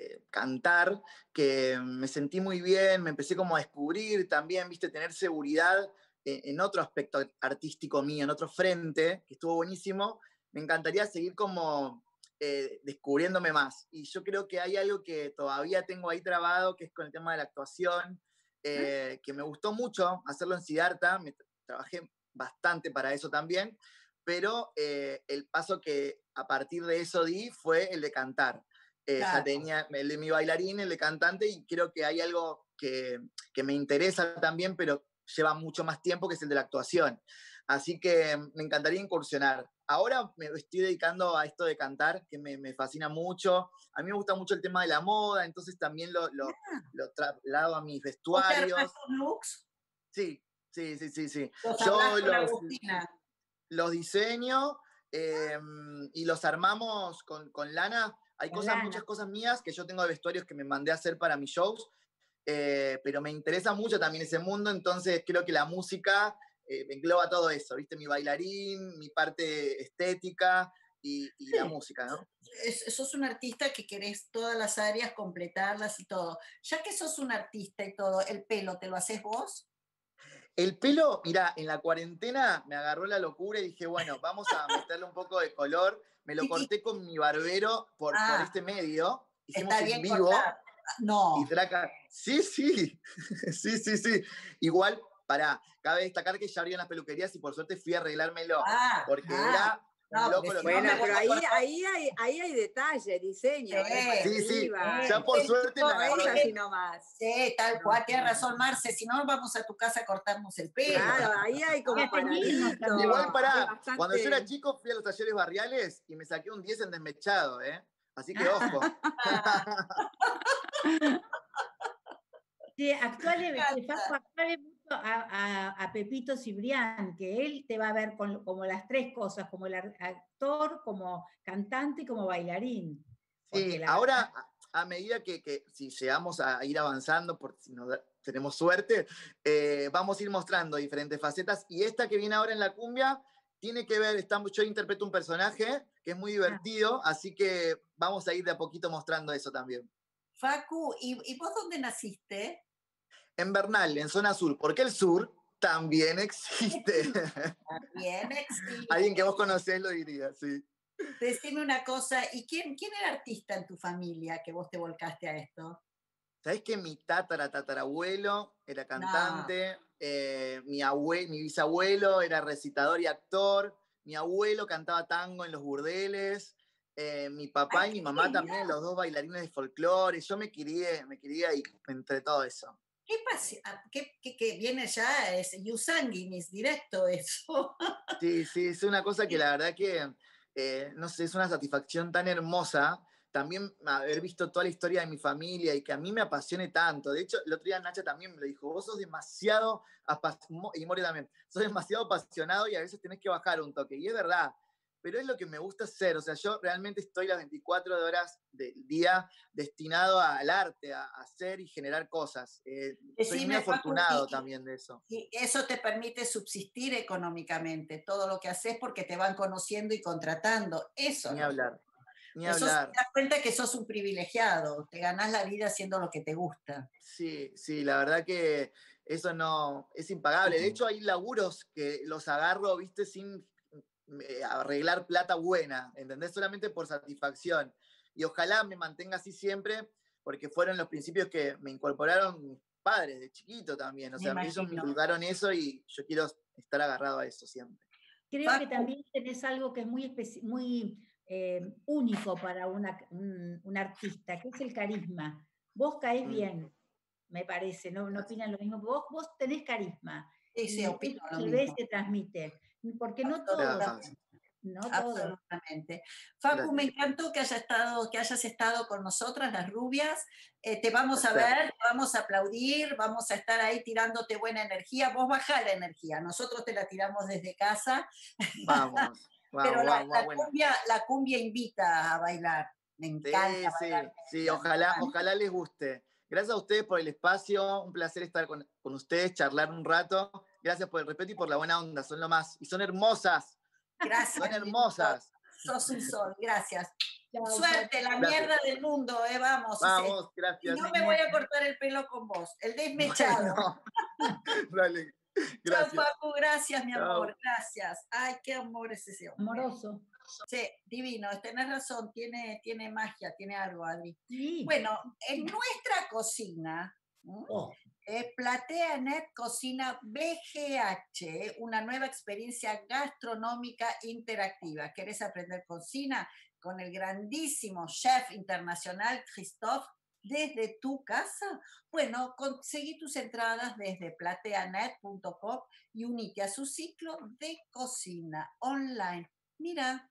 cantar, que me sentí muy bien, me empecé como a descubrir también, viste, tener seguridad en otro aspecto artístico mío, en otro frente, que estuvo buenísimo, me encantaría seguir como descubriéndome más. Y yo creo que hay algo que todavía tengo ahí trabado, que es con el tema de la actuación, que me gustó mucho hacerlo en Siddhartha, trabajé bastante para eso también, pero el paso que a partir de eso di fue el de cantar. Ya tenía el de mi bailarín, el de cantante, y creo que hay algo que me interesa también, pero lleva mucho más tiempo, que es el de la actuación. Así que me encantaría incursionar. Ahora me estoy dedicando a esto de cantar, que me fascina mucho. A mí me gusta mucho el tema de la moda, entonces también lo traslado a mis vestuarios. ¿Looks? Sí. Yo los diseño y los armamos con lana. Hay muchas cosas mías que yo tengo de vestuarios que me mandé a hacer para mis shows, pero me interesa mucho también ese mundo, entonces creo que la música engloba todo eso, ¿viste? Mi bailarín, mi parte estética y la música, ¿no? Sos un artista que querés todas las áreas, completarlas y todo. Ya que sos un artista y todo, ¿el pelo te lo haces vos? El pelo, mirá, en la cuarentena me agarró la locura y dije, bueno, vamos a meterle un poco de color. Me lo corté con mi barbero por este medio. Hicimos está un bien vivo. cortado. No. Y traca. Sí, sí. Sí. Igual, cabe destacar que ya abrieron las peluquerías y por suerte fui a arreglármelo. Porque era un loco lo que bueno, pero ahí hay detalle, diseño. Sí. Ya por suerte me agarró. No es así nomás. Sí, tal cual, tienes razón, Marce. Si no, vamos a tu casa a cortarnos el pelo. Claro, ahí hay como paralito. Igual cuando yo era chico fui a los talleres barriales y me saqué un 10 en desmechado, ¿eh? Así que ojo. Sí, actuale mucho a Pepito Cibrián, que él te va a ver como las tres cosas, como el actor, como cantante y como bailarín. Sí, ahora a medida que si llegamos a ir avanzando, si no tenemos suerte, vamos a ir mostrando diferentes facetas y esta que viene ahora en la cumbia tiene que ver, yo interpreto un personaje que es muy divertido, así que vamos a ir de a poquito mostrando eso también. Facu, ¿y vos dónde naciste? En Bernal, en zona sur, porque el sur también existe. También existe. Alguien que vos conocés lo diría, sí. Decime una cosa, ¿y quién era artista en tu familia que vos te volcaste a esto? ¿Sabés que mi tatarabuelo era cantante? No. Mi bisabuelo era recitador y actor. Mi abuelo cantaba tango en los burdeles. Mi papá y mi mamá también, los dos bailarines de folclore. Yo me crié ahí, entre todo eso. ¿Qué pasa? ¿Qué viene ya? Es Yusanguinis, directo eso. Sí, es una cosa que la verdad que, no sé, es una satisfacción tan hermosa. También haber visto toda la historia de mi familia y que a mí me apasione tanto. De hecho, el otro día Nacha también me lo dijo, vos sos demasiado, y More también, sos demasiado apasionado y a veces tenés que bajar un toque. Y es verdad, pero es lo que me gusta hacer. O sea, yo realmente estoy las 24 horas del día destinado al arte, a hacer y generar cosas. Soy muy afortunado también de eso. Y eso te permite subsistir económicamente, todo lo que haces porque te van conociendo y contratando. Eso. Ni hablar. Ni eso hablar. te das cuenta que sos un privilegiado, te ganás la vida haciendo lo que te gusta. Sí, la verdad que eso no es impagable. De hecho, hay laburos que los agarro, viste, sin arreglar plata buena, ¿entendés? Solamente por satisfacción. Y ojalá me mantenga así siempre, porque fueron los principios que me incorporaron mis padres de chiquito también. O sea, ellos me inculcaron eso y yo quiero estar agarrado a eso siempre. Creo que también tenés algo que es muy único para un artista, que es el carisma. Vos caés bien, me parece, no opinan lo mismo. Vos tenés carisma. Sí, opino lo mismo. Se ve, se transmite. Porque no todos. No absolutamente. Facu, me encantó que hayas estado con nosotras, las rubias. Te vamos a ver, te vamos a aplaudir, vamos a estar ahí tirándote buena energía. Vos bajá la energía, nosotros te la tiramos desde casa. Vamos. Pero la cumbia invita a bailar. Me encanta. Sí, ojalá les guste. Gracias a ustedes por el espacio, un placer estar con ustedes, charlar un rato. Gracias por el respeto y por la buena onda, son lo más. Y son hermosas. Gracias. Son hermosas. Sos un sol, gracias. Suerte, la mierda del mundo, vamos. Vamos, gracias. Y no me voy a cortar el pelo con vos, el desmechado. Dale, gracias. Chao, Facu, gracias, mi amor, gracias. Ay, qué amor es ese hombre. Amoroso. Sí, divino, tenés razón, tiene magia, tiene algo, Adri. Sí. Bueno, en nuestra cocina, PlateaNet Cocina BGH, una nueva experiencia gastronómica interactiva. ¿Querés aprender cocina con el grandísimo chef internacional Christophe desde tu casa? Bueno, conseguí tus entradas desde plateanet.com y unite a su ciclo de cocina online. Mira.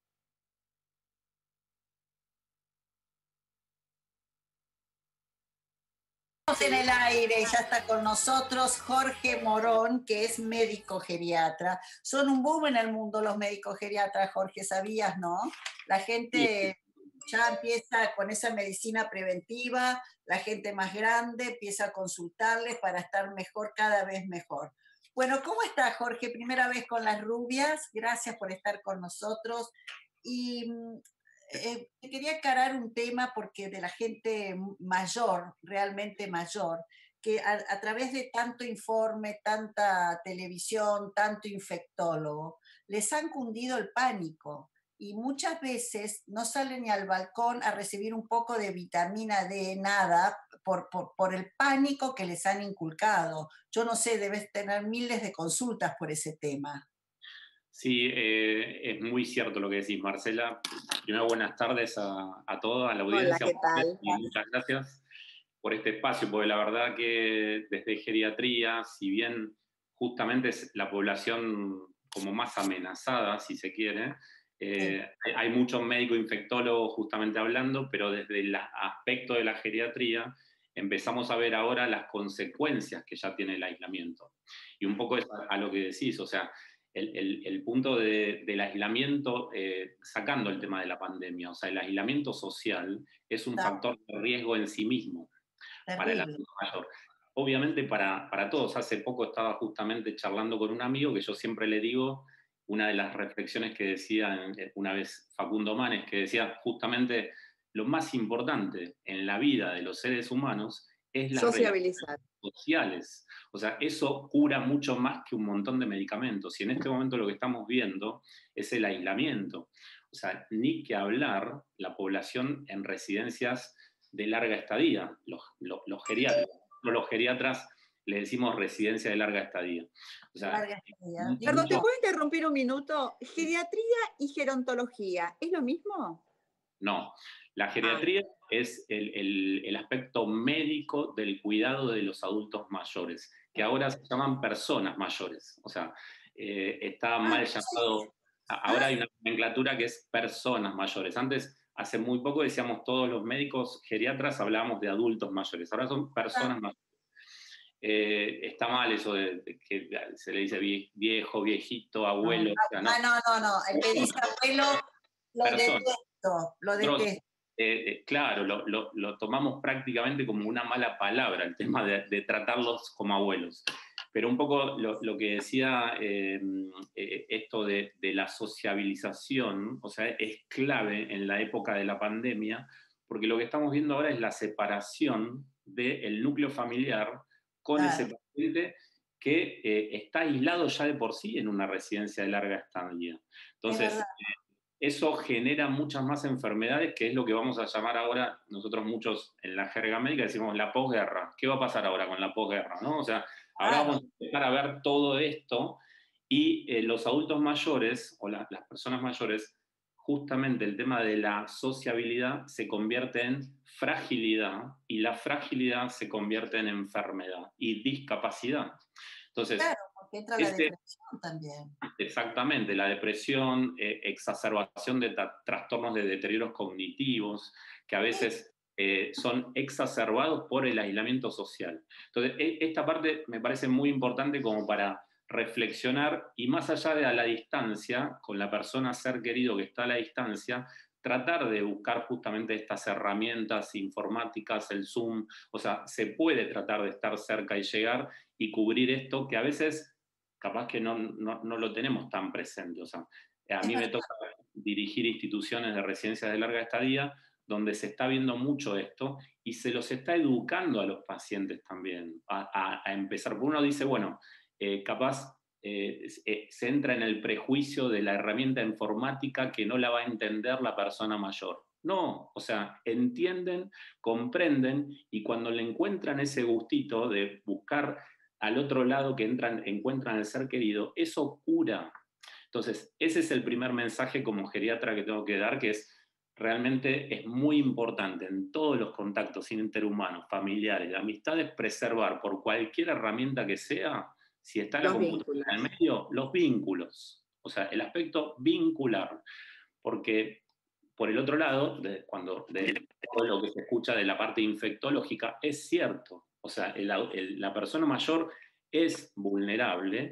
En el aire, ya está con nosotros Jorge Morón, que es médico geriatra. Son un boom en el mundo los médicos geriatras, Jorge, ¿sabías, no? La gente ya empieza con esa medicina preventiva, la gente más grande empieza a consultarles para estar mejor, cada vez mejor. Bueno, ¿cómo estás, Jorge? Primera vez con las rubias, gracias por estar con nosotros. Y te quería aclarar un tema porque de la gente mayor, realmente mayor, que a través de tanto informe, tanta televisión, tanto infectólogo, les han cundido el pánico y muchas veces no salen ni al balcón a recibir un poco de vitamina D, nada, por el pánico que les han inculcado. Yo no sé, debes tener miles de consultas por ese tema. Sí, es muy cierto lo que decís, Marcela. Primero, buenas tardes a todos, a la audiencia. Hola, ¿qué tal? Y muchas gracias por este espacio, porque la verdad que desde geriatría, si bien justamente es la población como más amenazada, si se quiere, hay muchos médicos infectólogos justamente hablando, pero desde el aspecto de la geriatría empezamos a ver ahora las consecuencias que ya tiene el aislamiento. Y un poco es a lo que decís, o sea, el punto del aislamiento, sacando el tema de la pandemia, o sea, el aislamiento social es un factor de riesgo en sí mismo para el adulto mayor. Obviamente para todos. Hace poco estaba justamente charlando con un amigo que yo siempre le digo, una de las reflexiones que decía una vez Facundo Manes, que decía justamente lo más importante en la vida de los seres humanos es la sociabilizar. Sociales. O sea, eso cura mucho más que un montón de medicamentos. Y en este momento lo que estamos viendo es el aislamiento. O sea, ni que hablar la población en residencias de larga estadía, los geriatras. Los geriatras le decimos residencia de larga estadía. O sea, larga estadía. Perdón, ¿te puedo interrumpir un minuto? Geriatría y gerontología, ¿es lo mismo? No, la geriatría es el aspecto médico del cuidado de los adultos mayores, que ahora se llaman personas mayores. O sea, está mal llamado. Ahora hay una nomenclatura que es personas mayores. Antes, hace muy poco, decíamos todos los médicos geriatras hablábamos de adultos mayores. Ahora son personas mayores. Está mal eso de que se le dice viejo, viejito, abuelo. O sea, no. El que dice abuelo lo detesto. Claro, lo tomamos prácticamente como una mala palabra, el tema de tratarlos como abuelos. Pero un poco lo que decía esto de la sociabilización, o sea, es clave en la época de la pandemia, porque lo que estamos viendo ahora es la separación del núcleo familiar con ese paciente que está aislado ya de por sí en una residencia de larga estadía. Entonces, eso genera muchas más enfermedades, que es lo que vamos a llamar ahora, nosotros muchos en la jerga médica decimos la posguerra. ¿Qué va a pasar ahora con la posguerra? ¿No? O sea, ahora vamos a empezar a ver todo esto y los adultos mayores o las personas mayores, justamente el tema de la sociabilidad se convierte en fragilidad y la fragilidad se convierte en enfermedad y discapacidad. Entonces, claro, porque entra la depresión también. Exactamente, la depresión, exacerbación de trastornos de deterioros cognitivos, que a veces son exacerbados por el aislamiento social. Entonces, esta parte me parece muy importante como para reflexionar y más allá de a la distancia, con la persona ser querido que está a la distancia, tratar de buscar justamente estas herramientas informáticas, el Zoom, o sea, se puede tratar de estar cerca y llegar y cubrir esto que a veces capaz que no lo tenemos tan presente. O sea, a mí me toca dirigir instituciones de residencias de larga estadía donde se está viendo mucho esto y se los está educando a los pacientes también a empezar. Porque uno dice, bueno, capaz se entra en el prejuicio de la herramienta informática que no la va a entender la persona mayor. No, o sea, entienden, comprenden y cuando le encuentran ese gustito de buscar al otro lado que encuentran el ser querido, eso cura. Entonces, ese es el primer mensaje como geriatra que tengo que dar, que es realmente es muy importante en todos los contactos interhumanos, familiares, de amistades, preservar por cualquier herramienta que sea, si está la computadora en el medio, los vínculos. O sea, el aspecto vincular. Porque por el otro lado, cuando todo lo que se escucha de la parte infectológica, es cierto. O sea, la persona mayor es vulnerable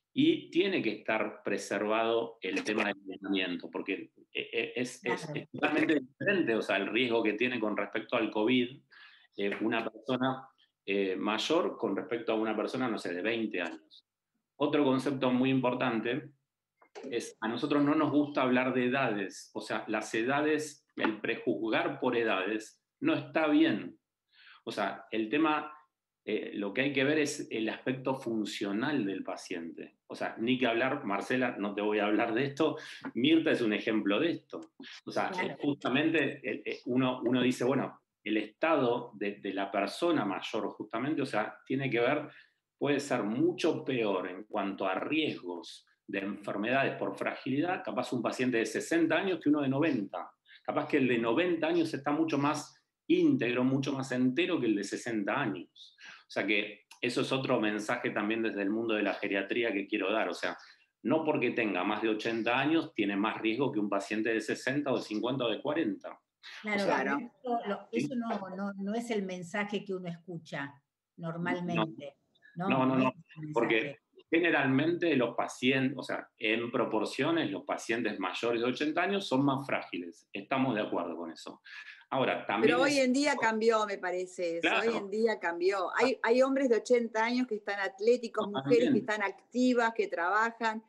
y tiene que estar preservado el tema del aislamiento, porque es totalmente diferente, o sea, el riesgo que tiene con respecto al COVID una persona mayor con respecto a una persona, no sé, de 20 años. Otro concepto muy importante es, a nosotros no nos gusta hablar de edades, o sea, las edades, el prejuzgar por edades no está bien. O sea, el tema, lo que hay que ver es el aspecto funcional del paciente. O sea, ni que hablar, Marcela, no te voy a hablar de esto, Mirta es un ejemplo de esto. O sea, claro, justamente uno dice, bueno, el estado de la persona mayor justamente, o sea, tiene que ver, puede ser mucho peor en cuanto a riesgos de enfermedades por fragilidad, capaz un paciente de 60 años que uno de 90. Capaz que el de 90 años está mucho más íntegro, mucho más entero que el de 60 años. O sea que eso es otro mensaje también desde el mundo de la geriatría que quiero dar. O sea, no porque tenga más de 80 años tiene más riesgo que un paciente de 60 o de 50 o de 40. Claro, o sea, claro. Eso no es el mensaje que uno escucha normalmente. No, porque generalmente los pacientes, o sea, en proporciones, los pacientes mayores de 80 años son más frágiles. Estamos de acuerdo con eso. Ahora, también pero hoy en día cambió, me parece eso. Claro. Hoy en día cambió. Hay hombres de 80 años que están atléticos, mujeres que están activas, que trabajan.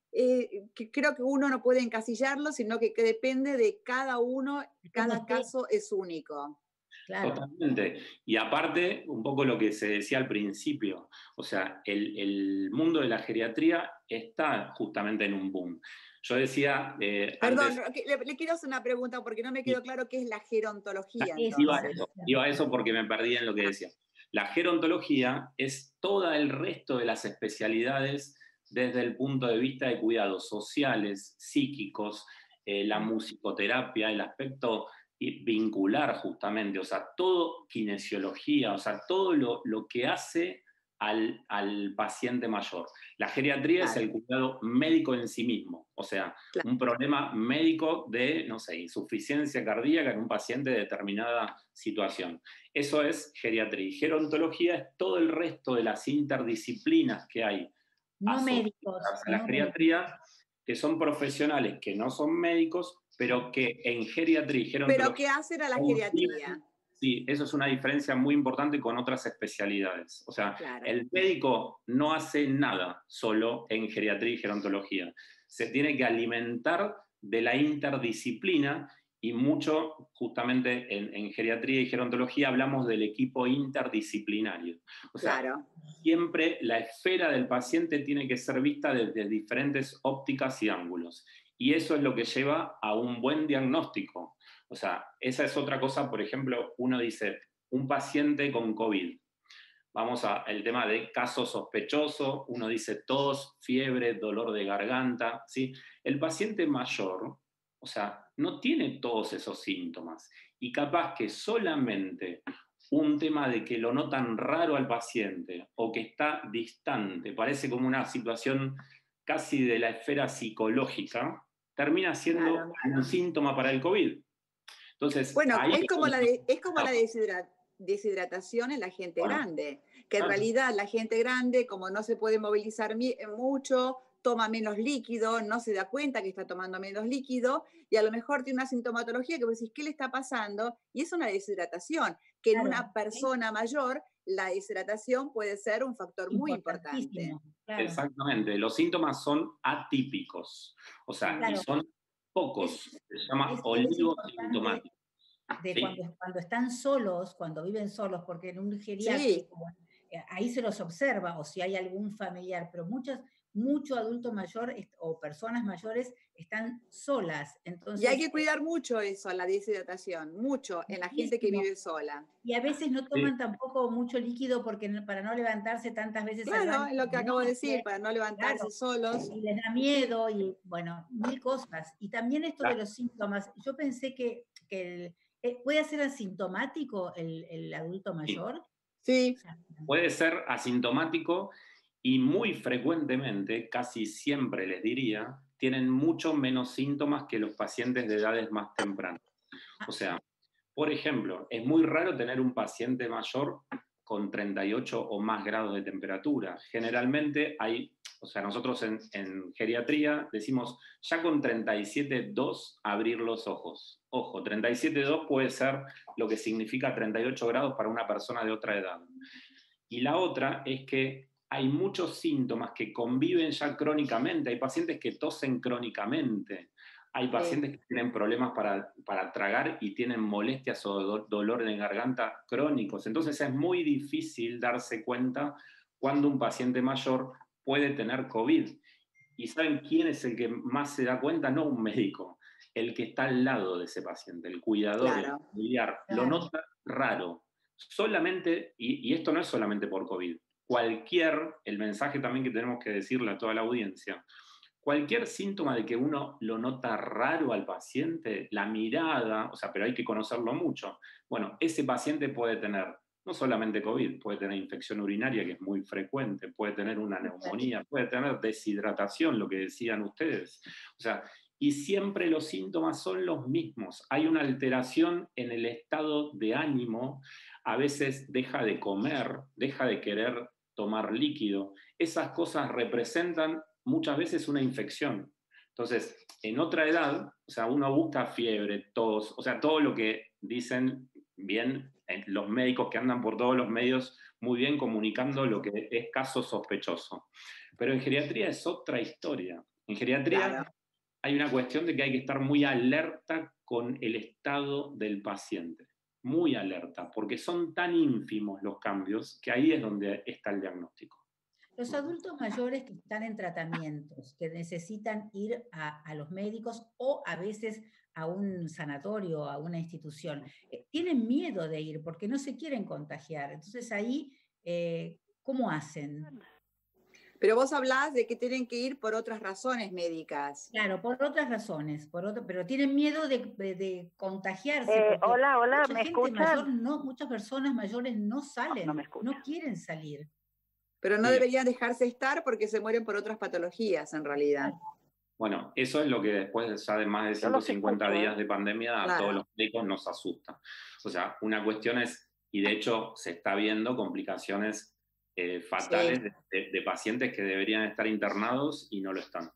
Que creo que uno no puede encasillarlo, sino que depende de cada uno, cada caso es único. Claro. Totalmente. Y aparte, un poco lo que se decía al principio, o sea, el mundo de la geriatría está justamente en un boom. Yo decía... Perdón, le quiero hacer una pregunta porque no me quedó claro qué es la gerontología. Iba a eso porque me perdí en lo que decía. La gerontología es todo el resto de las especialidades desde el punto de vista de cuidados sociales, psíquicos, la musicoterapia, el aspecto vincular justamente, o sea, todo kinesiología, o sea, todo lo que hace al paciente mayor. La geriatría es el cuidado médico en sí mismo, o sea, un problema médico de, no sé, insuficiencia cardíaca en un paciente de determinada situación. Eso es geriatría. Y gerontología es todo el resto de las interdisciplinas que hay no médicos a la geriatría, que son profesionales que no son médicos, pero que en geriatría y gerontología... ¿Pero qué hacen a la geriatría? Sí, eso es una diferencia muy importante con otras especialidades. O sea, el médico no hace nada solo en geriatría y gerontología. Se tiene que alimentar de la interdisciplina y mucho, justamente en geriatría y gerontología, hablamos del equipo interdisciplinario. O sea, siempre la esfera del paciente tiene que ser vista desde diferentes ópticas y ángulos. Y eso es lo que lleva a un buen diagnóstico. O sea, esa es otra cosa, por ejemplo, uno dice, un paciente con COVID. Vamos al tema de caso sospechoso, uno dice tos, fiebre, dolor de garganta, ¿sí? El paciente mayor, o sea, no tiene todos esos síntomas. Y capaz que solamente un tema de que lo notan raro al paciente o que está distante, parece como una situación casi de la esfera psicológica, termina siendo un síntoma para el COVID. Entonces, bueno, es como la deshidratación en la gente grande, que en realidad la gente grande, como no se puede movilizar mucho, toma menos líquido, no se da cuenta que está tomando menos líquido, y a lo mejor tiene una sintomatología que vos decís, ¿qué le está pasando? Y es una deshidratación, que en una persona mayor la deshidratación puede ser un factor muy importante. Claro. Exactamente, los síntomas son atípicos, o sea, y son pocos, se llama oligosintomático. Cuando están solos, cuando viven solos, porque en un geriátrico, ahí se los observa, o si hay algún familiar, pero mucho adulto mayor o personas mayores están solas. Entonces, y hay que cuidar mucho eso, la deshidratación, mucho en la gente que vive sola. Y a veces no toman tampoco mucho líquido porque para no levantarse tantas veces. Claro, es lo que acabo de decir, para no levantarse solos. Y les da miedo y bueno, mil cosas. Y también esto de los síntomas, yo pensé que ¿puede ser asintomático el adulto mayor? Sí. Puede ser asintomático y muy frecuentemente, casi siempre les diría, tienen mucho menos síntomas que los pacientes de edades más tempranas. O sea, por ejemplo, es muy raro tener un paciente mayor con 38 o más grados de temperatura. Generalmente nosotros en geriatría decimos ya con 37,2 abrir los ojos. Ojo, 37,2 puede ser lo que significa 38 grados para una persona de otra edad. Y la otra es que hay muchos síntomas que conviven ya crónicamente. Hay pacientes que tosen crónicamente. Hay pacientes que tienen problemas para tragar y tienen molestias o dolor de garganta crónicos. Entonces es muy difícil darse cuenta cuando un paciente mayor puede tener COVID. ¿Y saben quién es el que más se da cuenta? No un médico, el que está al lado de ese paciente, el cuidador, el familiar. Lo nota raro. Solamente, y esto no es solamente por COVID, el mensaje también que tenemos que decirle a toda la audiencia, cualquier síntoma de que uno lo nota raro al paciente, la mirada, pero hay que conocerlo mucho. Bueno, ese paciente puede tener no solamente COVID, puede tener infección urinaria, que es muy frecuente, puede tener una neumonía, puede tener deshidratación, lo que decían ustedes. Y siempre los síntomas son los mismos. Hay una alteración en el estado de ánimo, a veces deja de comer, deja de querer tomar líquido. Esas cosas representan muchas veces una infección. Entonces, en otra edad, uno busca fiebre, tos, todo lo que dicen bien los médicos que andan por todos los medios muy bien comunicando lo que es caso sospechoso. Pero en geriatría es otra historia. En geriatría hay una cuestión de que hay que estar muy alerta con el estado del paciente. Muy alerta, porque son tan ínfimos los cambios que ahí es donde está el diagnóstico. Los adultos mayores que están en tratamientos, que necesitan ir a los médicos o a veces a un sanatorio, a una institución, tienen miedo de ir porque no se quieren contagiar. Entonces ahí, ¿cómo hacen? Pero vos hablás de que tienen que ir por otras razones médicas. Claro, por otras razones, pero tienen miedo de contagiarse. Hola, ¿me escuchan? Muchas personas mayores no salen, no quieren salir. Pero no deberían dejarse estar porque se mueren por otras patologías, en realidad. Bueno, eso es lo que después ya de más de 150 días de pandemia a todos los médicos nos asusta. Una cuestión es, y de hecho se está viendo complicaciones fatales de pacientes que deberían estar internados y no lo están.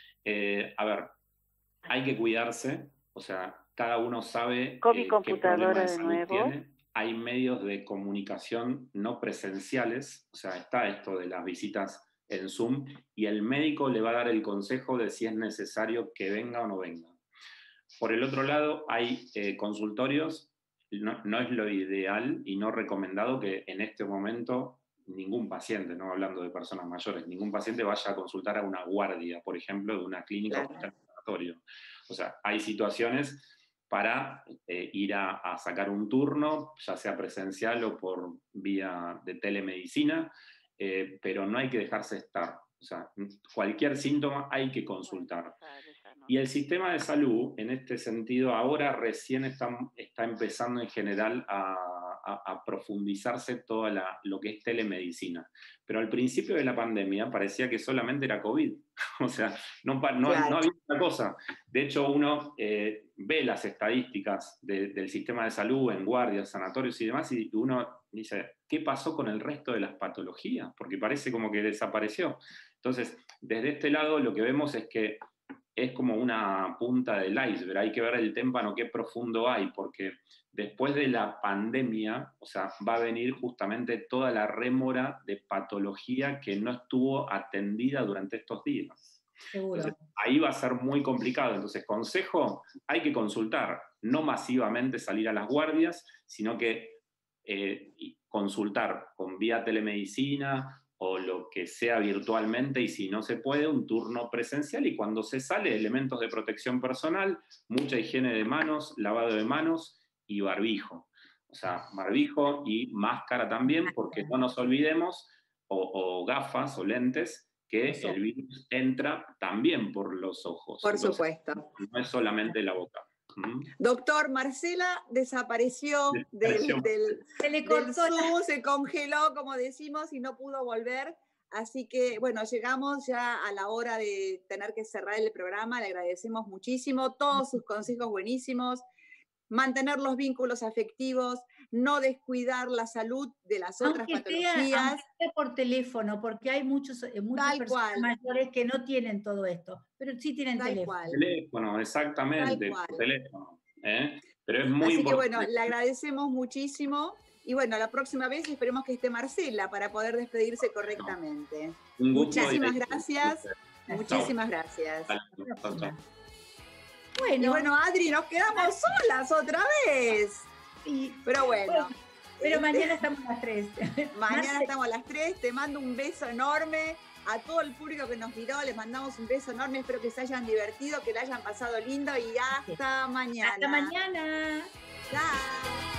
Hay que cuidarse, cada uno sabe qué problema de salud tiene. Hay medios de comunicación no presenciales, está esto de las visitas en Zoom, y el médico le va a dar el consejo de si es necesario que venga o no venga. Por el otro lado, hay consultorios, no es lo ideal y no recomendado que en este momento ningún paciente, no hablando de personas mayores, ningún paciente vaya a consultar a una guardia, por ejemplo, de una clínica o un sanatorio. Hay situaciones para ir a sacar un turno, ya sea presencial o por vía de telemedicina, pero no hay que dejarse estar. Cualquier síntoma hay que consultar. Y el sistema de salud, en este sentido, ahora recién está empezando en general a profundizarse todo lo que es telemedicina. Pero al principio de la pandemia parecía que solamente era COVID. No había otra cosa. De hecho, uno ve las estadísticas del sistema de salud en guardias, sanatorios y demás, y uno dice, ¿qué pasó con el resto de las patologías? Porque parece como que desapareció. Entonces, desde este lado lo que vemos es que es como una punta del iceberg, hay que ver el témpano qué profundo hay, porque después de la pandemia, va a venir justamente toda la rémora de patología que no estuvo atendida durante estos días. Seguro. Entonces, ahí va a ser muy complicado. Entonces, consejo, hay que consultar, no masivamente salir a las guardias, sino que consultar con vía telemedicina o lo que sea virtualmente, y si no se puede, un turno presencial, y cuando se sale, elementos de protección personal, mucha higiene de manos, lavado de manos y barbijo. Barbijo y máscara también, porque no nos olvidemos, o gafas o lentes, que el virus entra también por los ojos. Por supuesto. No es solamente la boca. Doctor, Marcela desapareció del Zoom, se congeló, como decimos, y no pudo volver. Así que, bueno, llegamos ya a la hora de tener que cerrar el programa. Le agradecemos muchísimo, todos sus consejos buenísimos. mantener los vínculos afectivos, no descuidar la salud de las otras patologías. Aunque sea por teléfono, porque hay muchas personas mayores que no tienen todo esto, pero sí tienen teléfono. Teléfono, exactamente, teléfono. Pero es muy importante. Así que bueno, importante. le agradecemos muchísimo. Y bueno, la próxima vez esperemos que esté Marcela para poder despedirse correctamente. Muchísimas gracias. Muchísimas gracias. Bueno. Y bueno, Adri, nos quedamos solas otra vez. Sí. Pero bueno. Pero mañana estamos a las 3. Mañana estamos a las 3. Te mando un beso enorme. A todo el público que nos miró, les mandamos un beso enorme. Espero que se hayan divertido, que la hayan pasado lindo y hasta mañana. Hasta mañana. Chao.